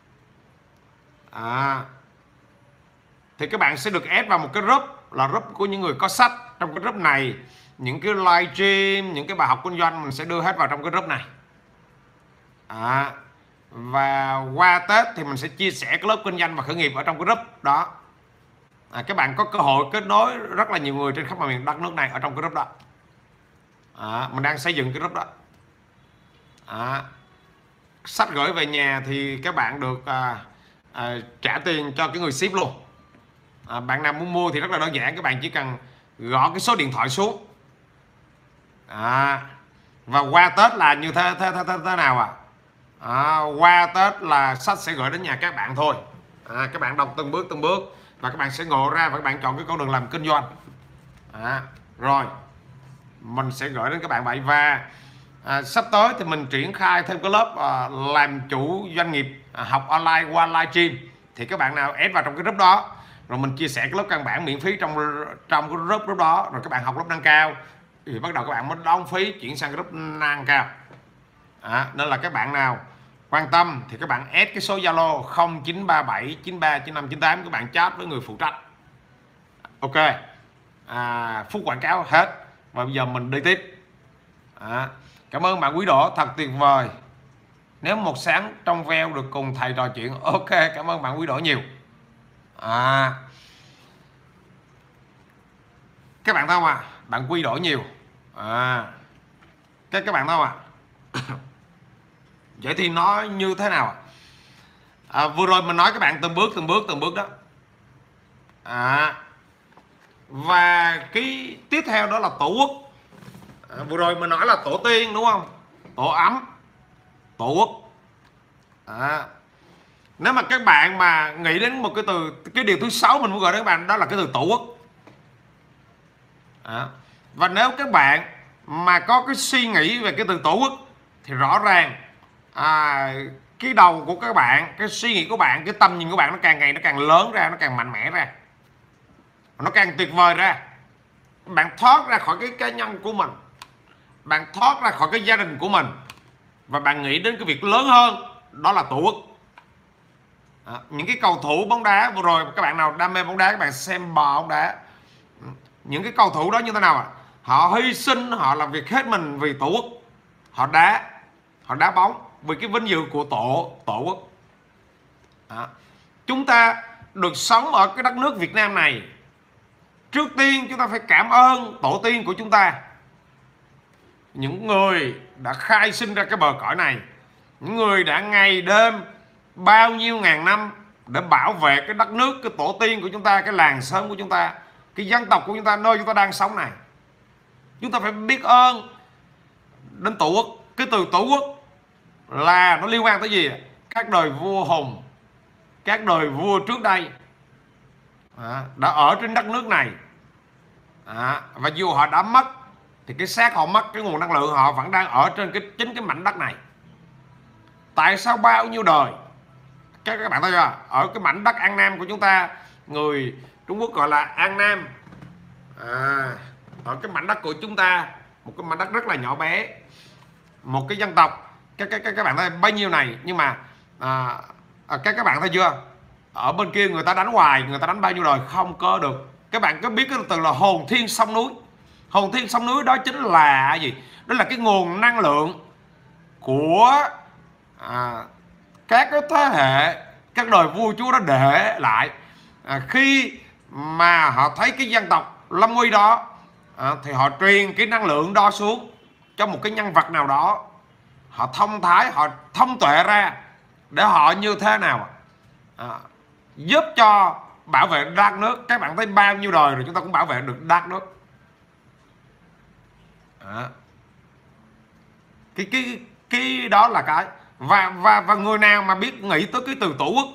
À, thì các bạn sẽ được add vào một cái group là group của những người có sách. Trong cái group này, những cái live stream, những cái bài học kinh doanh mình sẽ đưa hết vào trong cái group này. À, và qua Tết thì mình sẽ chia sẻ cái lớp kinh doanh và khởi nghiệp ở trong cái group đó. À, các bạn có cơ hội kết nối rất là nhiều người trên khắp mọi miền đất nước này ở trong cái group đó. À, mình đang xây dựng cái group đó. À, sách gửi về nhà thì các bạn được à, à, trả tiền cho cái người ship luôn. À, bạn nào muốn mua thì rất là đơn giản, các bạn chỉ cần gõ cái số điện thoại xuống. À, và qua Tết là như thế thế thế, thế, thế nào à? À, qua Tết là sách sẽ gửi đến nhà các bạn thôi. À, các bạn đọc từng bước từng bước và các bạn sẽ ngộ ra và các bạn chọn cái con đường làm kinh doanh. À, rồi mình sẽ gửi đến các bạn vậy. Và à, sắp tới thì mình triển khai thêm cái lớp à, làm chủ doanh nghiệp à, học online qua livestream. Thì các bạn nào add vào trong cái group đó, rồi mình chia sẻ cái lớp căn bản miễn phí trong trong cái group, group đó, rồi các bạn học lớp nâng cao thì bắt đầu các bạn mới đóng phí chuyển sang cái group nâng cao. À, nên là các bạn nào quan tâm thì các bạn add cái số Zalo không chín ba bảy chín ba chín năm chín tám, các bạn chat với người phụ trách. Ok. À, phút quảng cáo hết và bây giờ mình đi tiếp. À, cảm ơn bạn Quý Độ, thật tuyệt vời. Nếu một sáng trong veo được cùng thầy trò chuyện. Ok, cảm ơn bạn Quý Độ nhiều. À, các bạn thấy không ạ? À? Bạn Quý Độ nhiều. À, các các bạn thấy không ạ? À? Vậy thì nó như thế nào? À, vừa rồi mình nói các bạn từng bước từng bước từng bước đó. À, và cái tiếp theo đó là tổ quốc. À, vừa rồi mình nói là tổ tiên đúng không? Tổ ấm, tổ quốc. À, nếu mà các bạn mà nghĩ đến một cái từ, cái điều thứ sáu mình muốn gọi đến các bạn đó là cái từ tổ quốc. À, và nếu các bạn mà có cái suy nghĩ về cái từ tổ quốc thì rõ ràng à, cái đầu của các bạn, cái suy nghĩ của bạn, cái tầm nhìn của bạn nó càng ngày nó càng lớn ra, nó càng mạnh mẽ ra, nó càng tuyệt vời ra. Bạn thoát ra khỏi cái cá nhân của mình, bạn thoát ra khỏi cái gia đình của mình và bạn nghĩ đến cái việc lớn hơn, đó là tổ quốc. À, những cái cầu thủ bóng đá vừa rồi, các bạn nào đam mê bóng đá các bạn xem bò bóng đá, những cái cầu thủ đó như thế nào ạ? À? Họ hy sinh, họ làm việc hết mình vì tổ quốc. Họ đá, họ đá bóng vì cái vinh dự của tổ tổ quốc. À, chúng ta được sống ở cái đất nước Việt Nam này, trước tiên chúng ta phải cảm ơn tổ tiên của chúng ta, những người đã khai sinh ra cái bờ cõi này, những người đã ngày đêm bao nhiêu ngàn năm để bảo vệ cái đất nước, cái tổ tiên của chúng ta, cái làng xóm của chúng ta, cái dân tộc của chúng ta, nơi chúng ta đang sống này. Chúng ta phải biết ơn đến Tổ quốc. Cái từ Tổ quốc là nó liên quan tới gì? Các đời vua hùng, các đời vua trước đây à, đã ở trên đất nước này à, và dù họ đã mất thì cái xác họ mất, cái nguồn năng lượng họ vẫn đang ở trên cái chính cái mảnh đất này. Tại sao bao nhiêu đời các các bạn thấy chưa, ở cái mảnh đất An Nam của chúng ta, người Trung Quốc gọi là An Nam à, ở cái mảnh đất của chúng ta, một cái mảnh đất rất là nhỏ bé, một cái dân tộc, các các các, các bạn thấy bao nhiêu này, nhưng mà à, à, các các bạn thấy chưa, ở bên kia người ta đánh hoài, người ta đánh bao nhiêu đời không cơ được. Các bạn có biết cái từ là hồn thiên sông núi? Hồn thiên sông núi đó chính là gì? Đó là cái nguồn năng lượng của à, các cái thế hệ, các đời vua chúa đó để lại. à, khi mà họ thấy cái dân tộc lâm nguy đó à, thì họ truyền cái năng lượng đó xuống cho một cái nhân vật nào đó, họ thông thái, họ thông tuệ ra để họ như thế nào à, giúp cho bảo vệ đất nước. Các bạn thấy bao nhiêu đời rồi chúng ta cũng bảo vệ được đất nước à. cái cái cái đó là cái và và và người nào mà biết nghĩ tới cái từ Tổ quốc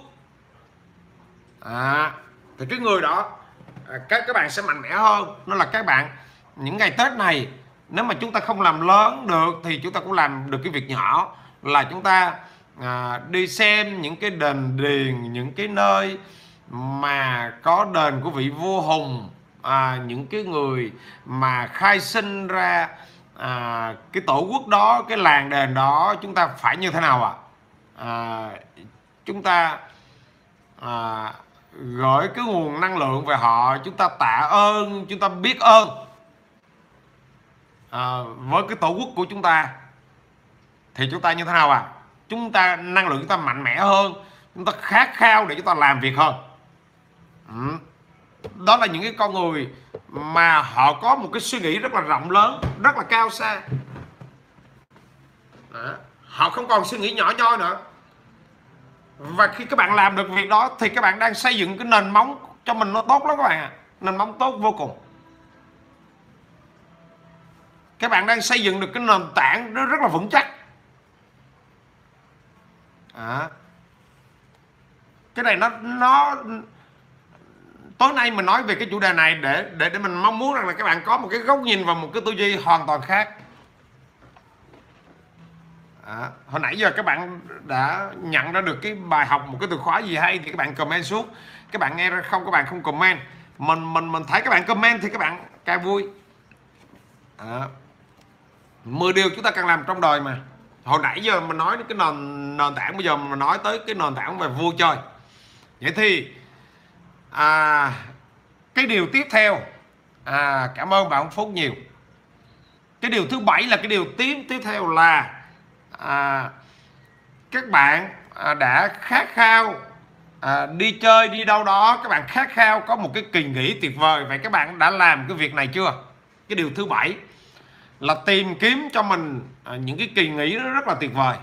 à, thì cái người đó à, các các bạn sẽ mạnh mẽ hơn. Nó là các bạn những ngày Tết này, nếu mà chúng ta không làm lớn được thì chúng ta cũng làm được cái việc nhỏ, là chúng ta à, đi xem những cái đền điền, những cái nơi mà có đền của vị vua hùng, à, những cái người mà khai sinh ra à, cái tổ quốc đó, cái làng đền đó, chúng ta phải như thế nào ạ? À? À, chúng ta à, gửi cái nguồn năng lượng về họ, chúng ta tạ ơn, chúng ta biết ơn à, với cái tổ quốc của chúng ta, thì chúng ta như thế nào à? Chúng ta năng lượng chúng ta mạnh mẽ hơn, chúng ta khát khao để chúng ta làm việc hơn. ừ. Đó là những cái con người mà họ có một cái suy nghĩ rất là rộng lớn, rất là cao xa. Đó. Họ không còn suy nghĩ nhỏ nhoi nữa. Và khi các bạn làm được việc đó thì các bạn đang xây dựng cái nền móng cho mình nó tốt lắm các bạn ạ. À. Nền móng tốt vô cùng. Các bạn đang xây dựng được cái nền tảng nó rất là vững chắc. À. Cái này nó nó tối nay mình nói về cái chủ đề này để để để mình mong muốn rằng là các bạn có một cái góc nhìn và một cái tư duy hoàn toàn khác. À, hồi nãy giờ các bạn đã nhận ra được cái bài học, một cái từ khóa gì hay thì các bạn comment xuống. Các bạn nghe ra không, các bạn không comment, mình mình mình thấy các bạn comment thì các bạn càng vui. À, mười điều chúng ta cần làm trong đời mà. Hồi nãy giờ mình nói cái nền nền tảng, bây giờ mình nói tới cái nền tảng về vui chơi. Vậy thì à, cái điều tiếp theo, à, cảm ơn bạn Phúc nhiều. Cái điều thứ bảy là cái điều tiếp tiếp theo là à, các bạn à, đã khát khao à, đi chơi đi đâu đó, các bạn khát khao có một cái kỳ nghỉ tuyệt vời. Vậy các bạn đã làm cái việc này chưa? Cái điều thứ bảy là tìm kiếm cho mình à, những cái kỳ nghỉ nó rất là tuyệt vời,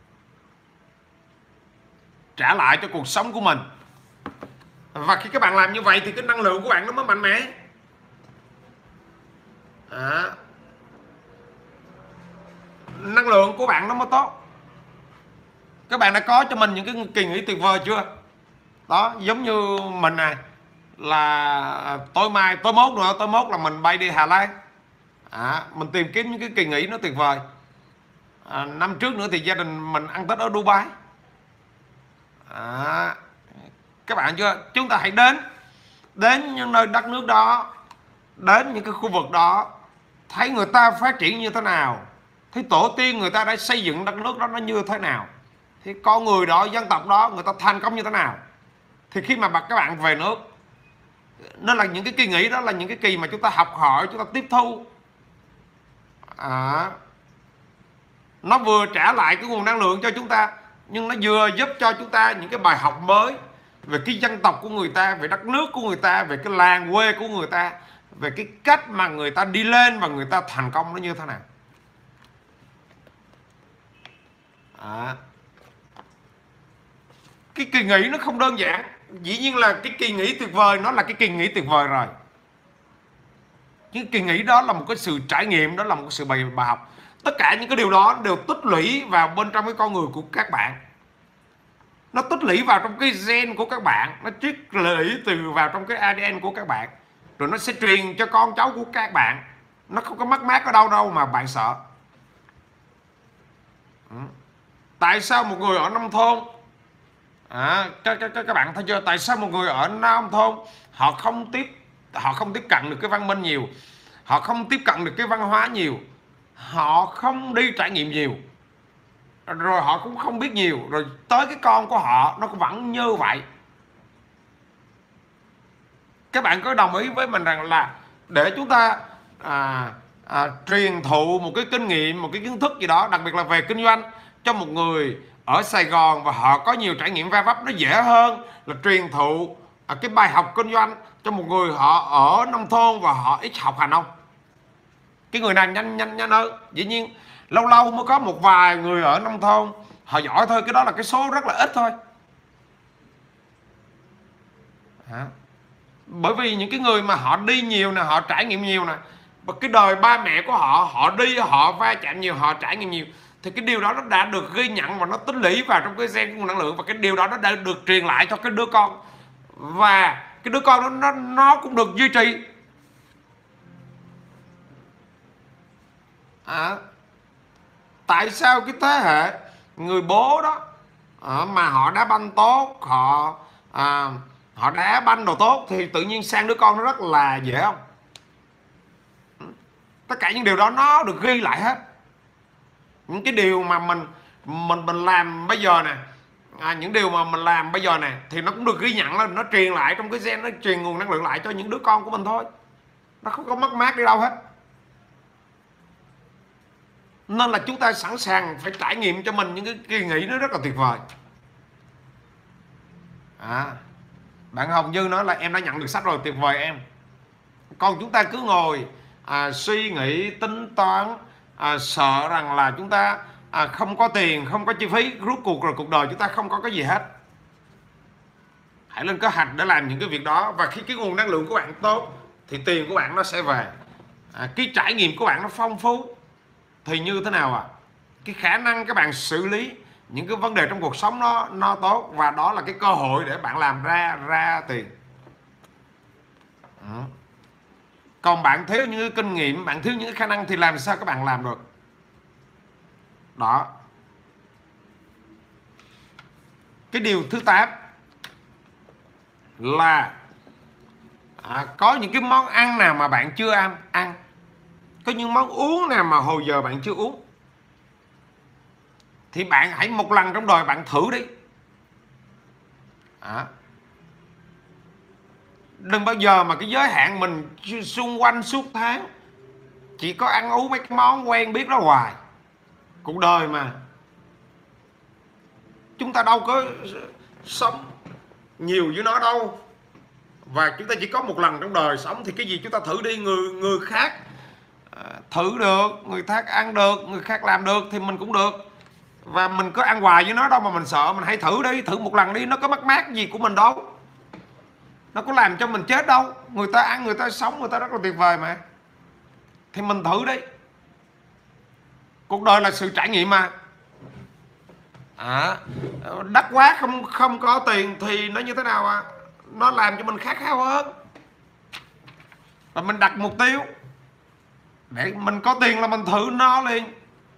trả lại cho cuộc sống của mình. Và khi các bạn làm như vậy thì cái năng lượng của bạn nó mới mạnh mẽ. À, năng lượng của bạn nó mới tốt. Các bạn đã có cho mình những cái kỳ nghỉ tuyệt vời chưa? Đó, giống như mình này, là tối mai, tối mốt nữa, tối mốt là mình bay đi Hà Lan. À, mình tìm kiếm những cái kỳ nghỉ nó tuyệt vời. À, năm trước nữa thì gia đình mình ăn Tết ở Dubai. À, các bạn chưa? Chúng ta hãy đến đến những nơi đất nước đó, đến những cái khu vực đó, thấy người ta phát triển như thế nào, thấy tổ tiên người ta đã xây dựng đất nước đó nó như thế nào, thì con người đó, dân tộc đó người ta thành công như thế nào. Thì khi mà các bạn về nước, nó là những cái kỳ nghỉ đó, là những cái kỳ mà chúng ta học hỏi, chúng ta tiếp thu. À, nó vừa trả lại cái nguồn năng lượng cho chúng ta, nhưng nó vừa giúp cho chúng ta những cái bài học mới về cái dân tộc của người ta, về đất nước của người ta, về cái làng quê của người ta, về cái cách mà người ta đi lên và người ta thành công nó như thế nào. À, cái kỳ nghỉ nó không đơn giản. Dĩ nhiên là cái kỳ nghỉ tuyệt vời, nó là cái kỳ nghỉ tuyệt vời rồi. những kỳ nghỉ đó là một cái sự trải nghiệm, đó là một cái sự bài, bài học. Tất cả những cái điều đó đều tích lũy vào bên trong cái con người của các bạn. Nó tích lũy vào trong cái gen của các bạn, nó tích lũy từ vào trong cái a đê en của các bạn, rồi nó sẽ truyền cho con cháu của các bạn. Nó không có mất mát ở đâu đâu mà bạn sợ. Ừ. Tại sao một người ở nông thôn, à, các, các, các bạn thấy chưa, tại sao một người ở nông thôn họ không tiếp họ không tiếp cận được cái văn minh nhiều, họ không tiếp cận được cái văn hóa nhiều, họ không đi trải nghiệm nhiều, rồi họ cũng không biết nhiều, rồi tới cái con của họ nó cũng vẫn như vậy. Các bạn có đồng ý với mình rằng là để chúng ta à, à, truyền thụ một cái kinh nghiệm, một cái kiến thức gì đó, đặc biệt là về kinh doanh cho một người ở Sài Gòn và họ có nhiều trải nghiệm va vấp, nó dễ hơn là truyền thụ à, cái bài học kinh doanh cho một người họ ở nông thôn và họ ít học hành không? Cái người nào nhanh nhanh nhanh hơn. Dĩ nhiên lâu lâu mới có một vài người ở nông thôn họ giỏi thôi, cái đó là cái số rất là ít thôi. Hả? Bởi vì những cái người mà họ đi nhiều nè, họ trải nghiệm nhiều nè, và cái đời ba mẹ của họ, họ đi, họ va chạm nhiều, họ trải nghiệm nhiều, thì cái điều đó nó đã được ghi nhận và nó tích lũy vào trong cái gen của năng lượng, và cái điều đó nó đã được truyền lại cho cái đứa con, và cái đứa con đó, nó nó cũng được duy trì. À, tại sao cái thế hệ người bố đó à, mà họ đá banh tốt, họ à, họ đá banh đồ tốt, thì tự nhiên sang đứa con nó rất là dễ không? Tất cả những điều đó nó được ghi lại hết. Những cái điều mà mình mình mình làm bây giờ nè, à, những điều mà mình làm bây giờ nè thì nó cũng được ghi nhận lên, nó truyền lại trong cái gen, nó truyền nguồn năng lượng lại cho những đứa con của mình thôi. Nó không có mất mát đi đâu hết. Nên là chúng ta sẵn sàng phải trải nghiệm cho mình những cái kỳ nghỉ nó rất là tuyệt vời. À, bạn Hồng Như nói là em đã nhận được sách rồi, tuyệt vời em. Còn chúng ta cứ ngồi à, suy nghĩ, tính toán, à, sợ rằng là chúng ta à, không có tiền, không có chi phí, rốt cuộc rồi cuộc đời chúng ta không có cái gì hết. Hãy lên kế hoạch để làm những cái việc đó, và khi cái nguồn năng lượng của bạn tốt thì tiền của bạn nó sẽ về. À, cái trải nghiệm của bạn nó phong phú thì như thế nào à? Cái khả năng các bạn xử lý những cái vấn đề trong cuộc sống nó nó tốt, và đó là cái cơ hội để bạn làm ra ra tiền. Ừ. Còn bạn thiếu những cái kinh nghiệm, bạn thiếu những cái khả năng thì làm sao các bạn làm được? Đó. Cái điều thứ tám là à, có những cái món ăn nào mà bạn chưa ăn ăn, có những món uống nào mà hồi giờ bạn chưa uống, thì bạn hãy một lần trong đời bạn thử đi. À, đừng bao giờ mà cái giới hạn mình xung quanh suốt tháng chỉ có ăn uống mấy cái món quen biết đó hoài. Cuộc đời mà chúng ta đâu có sống nhiều với nó đâu, và chúng ta chỉ có một lần trong đời sống, thì cái gì chúng ta thử đi. Người người khác à, thử được, người khác ăn được, người khác làm được thì mình cũng được. Và mình có ăn hoài với nó đâu mà mình sợ. Mình hãy thử đi, thử một lần đi. Nó có mất mát gì của mình đâu, nó có làm cho mình chết đâu. Người ta ăn, người ta sống, người ta rất là tuyệt vời mà. Thì mình thử đi. Cuộc đời là sự trải nghiệm mà. À, đắt quá, không không có tiền thì nó như thế nào à? Nó làm cho mình khát khao hơn. Và mình đặt mục tiêu để mình có tiền là mình thử nó liền.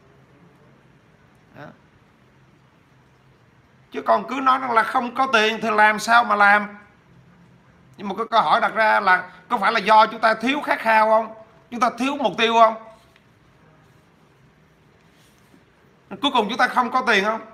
Đó. Chứ còn cứ nói rằng là không có tiền thì làm sao mà làm. Nhưng mà cái câu hỏi đặt ra là có phải là do chúng ta thiếu khát khao không? Chúng ta thiếu mục tiêu không? Cuối cùng chúng ta không có tiền không?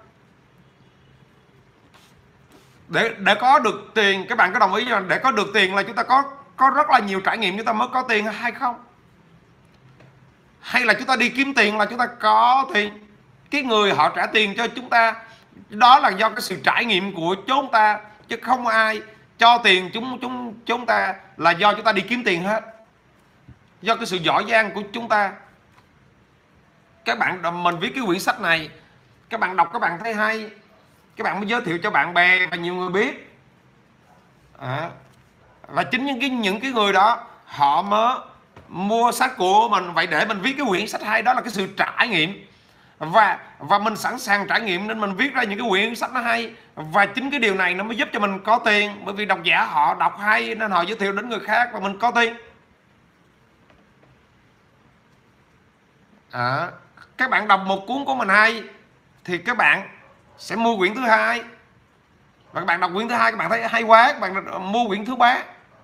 Để để có được tiền, các bạn có đồng ý rằng để có được tiền là chúng ta có có rất là nhiều trải nghiệm chúng ta mới có tiền hay không? Hay là chúng ta đi kiếm tiền là chúng ta có tiền? Cái người họ trả tiền cho chúng ta đó là do cái sự trải nghiệm của chúng ta, chứ không ai cho tiền chúng chúng chúng ta là do chúng ta đi kiếm tiền hết. Do cái sự giỏi giang của chúng ta. Các bạn, mình viết cái quyển sách này, các bạn đọc các bạn thấy hay, các bạn mới giới thiệu cho bạn bè và nhiều người biết. À, và chính những cái những cái người đó họ mới mua sách của mình, vậy để mình viết cái quyển sách hay, đó là cái sự trải nghiệm. Và và mình sẵn sàng trải nghiệm nên mình viết ra những cái quyển sách nó hay. Và chính cái điều này nó mới giúp cho mình có tiền, bởi vì độc giả họ đọc hay nên họ giới thiệu đến người khác và mình có tiền. À, các bạn đọc một cuốn của mình hay thì các bạn sẽ mua quyển thứ hai, và các bạn đọc quyển thứ hai các bạn thấy hay quá, các bạn mua quyển thứ ba.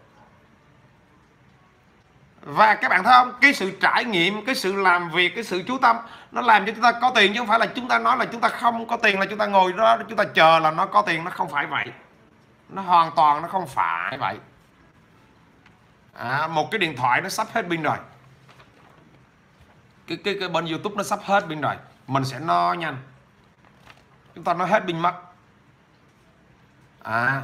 Và các bạn thấy không, cái sự trải nghiệm, cái sự làm việc, cái sự chú tâm nó làm cho chúng ta có tiền, chứ không phải là chúng ta nói là chúng ta không có tiền là chúng ta ngồi đó chúng ta chờ là nó có tiền. Nó không phải vậy, nó hoàn toàn nó không phải vậy. À, một cái điện thoại nó sắp hết pin rồi, cái, cái, cái bên YouTube nó sắp hết pin rồi, mình sẽ no nhanh, chúng ta nó hết pin mất. À,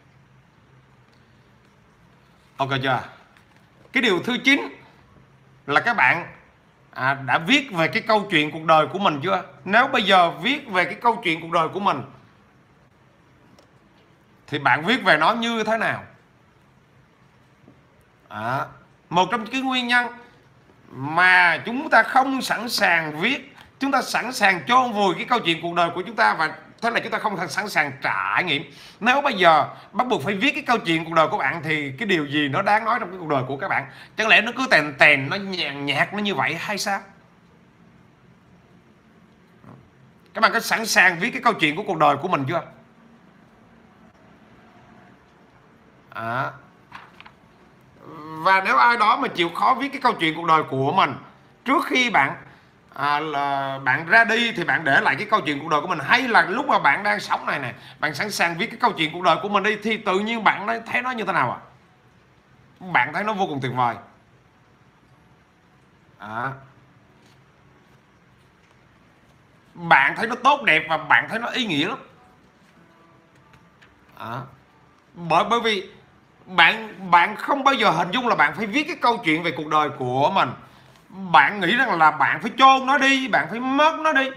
ok chưa? Cái điều thứ chín là các bạn à, đã viết về cái câu chuyện cuộc đời của mình chưa? Nếu bây giờ viết về cái câu chuyện cuộc đời của mình thì bạn viết về nó như thế nào? À, một trong những cái nguyên nhân mà chúng ta không sẵn sàng viết, chúng ta sẵn sàng chôn vùi cái câu chuyện cuộc đời của chúng ta, và thế là chúng ta không sẵn sàng trải nghiệm. Nếu bây giờ bắt buộc phải viết cái câu chuyện cuộc đời của bạn thì cái điều gì nó đáng nói trong cái cuộc đời của các bạn? Chẳng lẽ nó cứ tèn tèn, nó nhàn nhạt, nó như vậy hay sao? Các bạn có sẵn sàng viết cái câu chuyện của cuộc đời của mình chưa? À, và nếu ai đó mà chịu khó viết cái câu chuyện cuộc đời của mình trước khi bạn à, là bạn ra đi thì bạn để lại cái câu chuyện cuộc đời của mình, hay là lúc mà bạn đang sống này nè bạn sẵn sàng viết cái câu chuyện cuộc đời của mình đi, thì tự nhiên bạn thấy nó như thế nào ạ? À? Bạn thấy nó vô cùng tuyệt vời. À, bạn thấy nó tốt đẹp và bạn thấy nó ý nghĩa lắm. À, bởi bởi vì bạn bạn không bao giờ hình dung là bạn phải viết cái câu chuyện về cuộc đời của mình. Bạn nghĩ rằng là bạn phải chôn nó đi, bạn phải mất nó đi.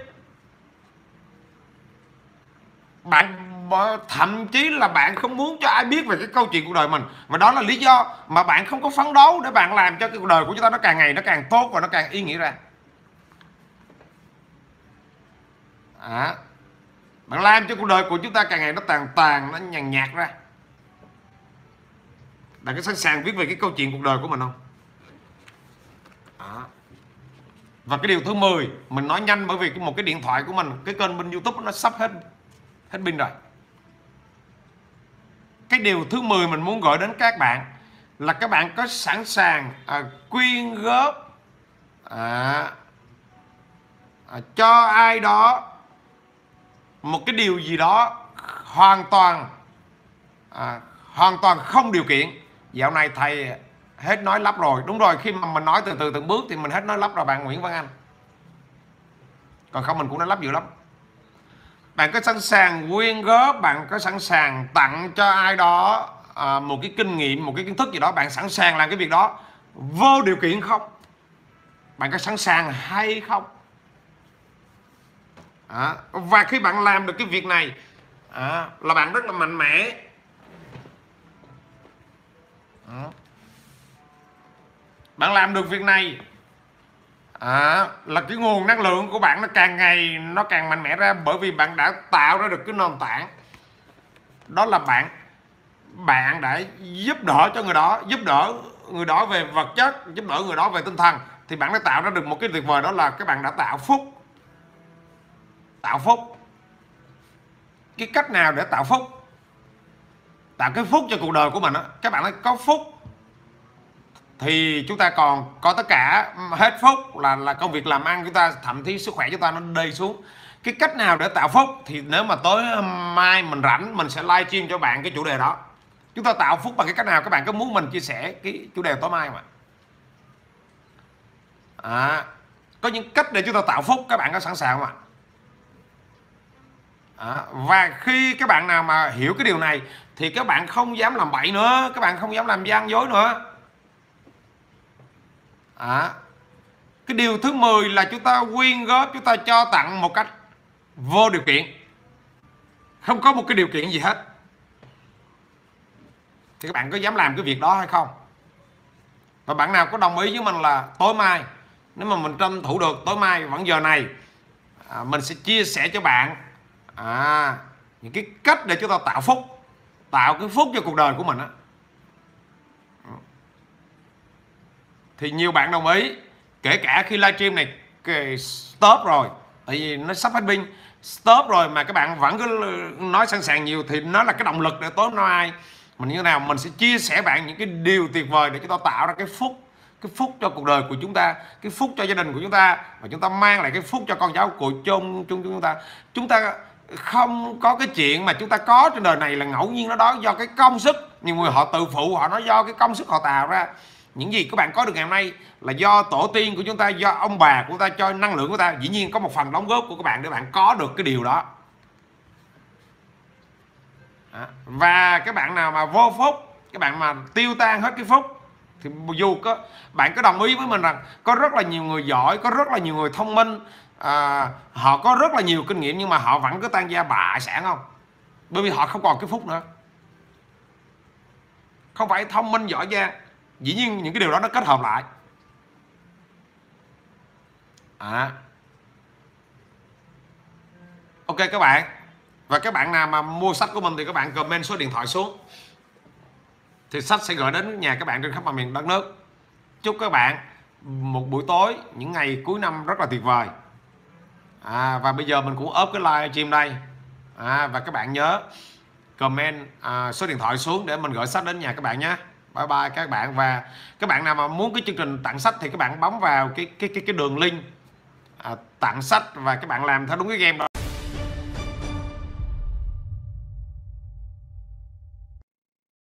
Bạn thậm chí là bạn không muốn cho ai biết về cái câu chuyện cuộc đời mình. Và đó là lý do mà bạn không có phấn đấu để bạn làm cho cái cuộc đời của chúng ta nó càng ngày nó càng tốt và nó càng ý nghĩa ra. À, bạn làm cho cuộc đời của chúng ta càng ngày nó tàn tàn, nó nhàn nhạt ra. Bạn có sẵn sàng viết về cái câu chuyện cuộc đời của mình không? Đó. Và cái điều thứ mười, mình nói nhanh bởi vì một cái điện thoại của mình, cái kênh bên YouTube nó sắp hết hết pin rồi. Cái điều thứ mười mình muốn gửi đến các bạn là các bạn có sẵn sàng à, quyên góp à, à, cho ai đó một cái điều gì đó hoàn toàn à, hoàn toàn không điều kiện. Dạo này thầy hết nói lắp rồi. Đúng rồi, khi mà mình nói từ từ từng bước thì mình hết nói lắp rồi bạn Nguyễn Văn Anh. Còn không mình cũng nói lắp dữ lắm. Bạn có sẵn sàng quyên góp, bạn có sẵn sàng tặng cho ai đó à, một cái kinh nghiệm, một cái kiến thức gì đó, bạn sẵn sàng làm cái việc đó vô điều kiện không? Bạn có sẵn sàng hay không? À, và khi bạn làm được cái việc này à, là bạn rất là mạnh mẽ. À, bạn làm được việc này à, là cái nguồn năng lượng của bạn nó càng ngày nó càng mạnh mẽ ra, bởi vì bạn đã tạo ra được cái nền tảng. Đó là bạn bạn đã giúp đỡ cho người đó, giúp đỡ người đó về vật chất, giúp đỡ người đó về tinh thần, thì bạn đã tạo ra được một cái tuyệt vời, đó là các bạn đã tạo phúc. Tạo phúc. Cái cách nào để tạo phúc? Tạo cái phúc cho cuộc đời của mình đó. Các bạn nói có phúc thì chúng ta còn có tất cả, hết phúc là là công việc làm ăn chúng ta, thậm chí sức khỏe chúng ta nó đi xuống. Cái cách nào để tạo phúc thì nếu mà tối mai mình rảnh mình sẽ live stream cho bạn cái chủ đề đó. Chúng ta tạo phúc bằng cái cách nào? Các bạn có muốn mình chia sẻ cái chủ đề tối mai mà à, có những cách để chúng ta tạo phúc, các bạn có sẵn sàng không ạ? À, và khi các bạn nào mà hiểu cái điều này thì các bạn không dám làm bậy nữa, các bạn không dám làm gian dối nữa. À, cái điều thứ mười là chúng ta quyên góp, chúng ta cho tặng một cách vô điều kiện, không có một cái điều kiện gì hết. Thì các bạn có dám làm cái việc đó hay không? Và bạn nào có đồng ý với mình là tối mai, nếu mà mình tranh thủ được tối mai vẫn giờ này, à, mình sẽ chia sẻ cho bạn à, những cái cách để chúng ta tạo phúc, tạo cái phúc cho cuộc đời của mình á. Thì nhiều bạn đồng ý, kể cả khi livestream này stop rồi, tại vì nó sắp hết pin, stop rồi mà các bạn vẫn cứ nói sẵn sàng nhiều, thì nó là cái động lực để tối nay mình như thế nào mình sẽ chia sẻ bạn những cái điều tuyệt vời để chúng ta tạo ra cái phúc, cái phúc cho cuộc đời của chúng ta, cái phúc cho gia đình của chúng ta, và chúng ta mang lại cái phúc cho con cháu của chung chung chúng ta. Chúng ta không có cái chuyện mà chúng ta có trên đời này là ngẫu nhiên, nó đó do cái công sức. Nhiều người họ tự phụ, họ nói do cái công sức họ tạo ra. Những gì các bạn có được ngày hôm nay là do tổ tiên của chúng ta, do ông bà của chúng ta cho năng lượng của ta. Dĩ nhiên có một phần đóng góp của các bạn để bạn có được cái điều đó. Và các bạn nào mà vô phúc, các bạn mà tiêu tan hết cái phúc, thì dù có bạn có đồng ý với mình rằng có rất là nhiều người giỏi, có rất là nhiều người thông minh, à, họ có rất là nhiều kinh nghiệm, nhưng mà họ vẫn cứ tan gia bại sản không? Bởi vì họ không còn cái phúc nữa. Không phải thông minh giỏi giang, dĩ nhiên những cái điều đó nó kết hợp lại. À. Ok các bạn. Và các bạn nào mà mua sách của mình thì các bạn comment số điện thoại xuống, thì sách sẽ gửi đến nhà các bạn trên khắp mọi miền đất nước. Chúc các bạn một buổi tối, những ngày cuối năm rất là tuyệt vời. À, và bây giờ mình cũng up cái live stream đây. À, và các bạn nhớ comment à, số điện thoại xuống để mình gửi sách đến nhà các bạn nhé. Bye bye các bạn. Và các bạn nào mà muốn cái chương trình tặng sách thì các bạn bấm vào cái cái cái, cái đường link à, tặng sách, và các bạn làm theo đúng cái game đó.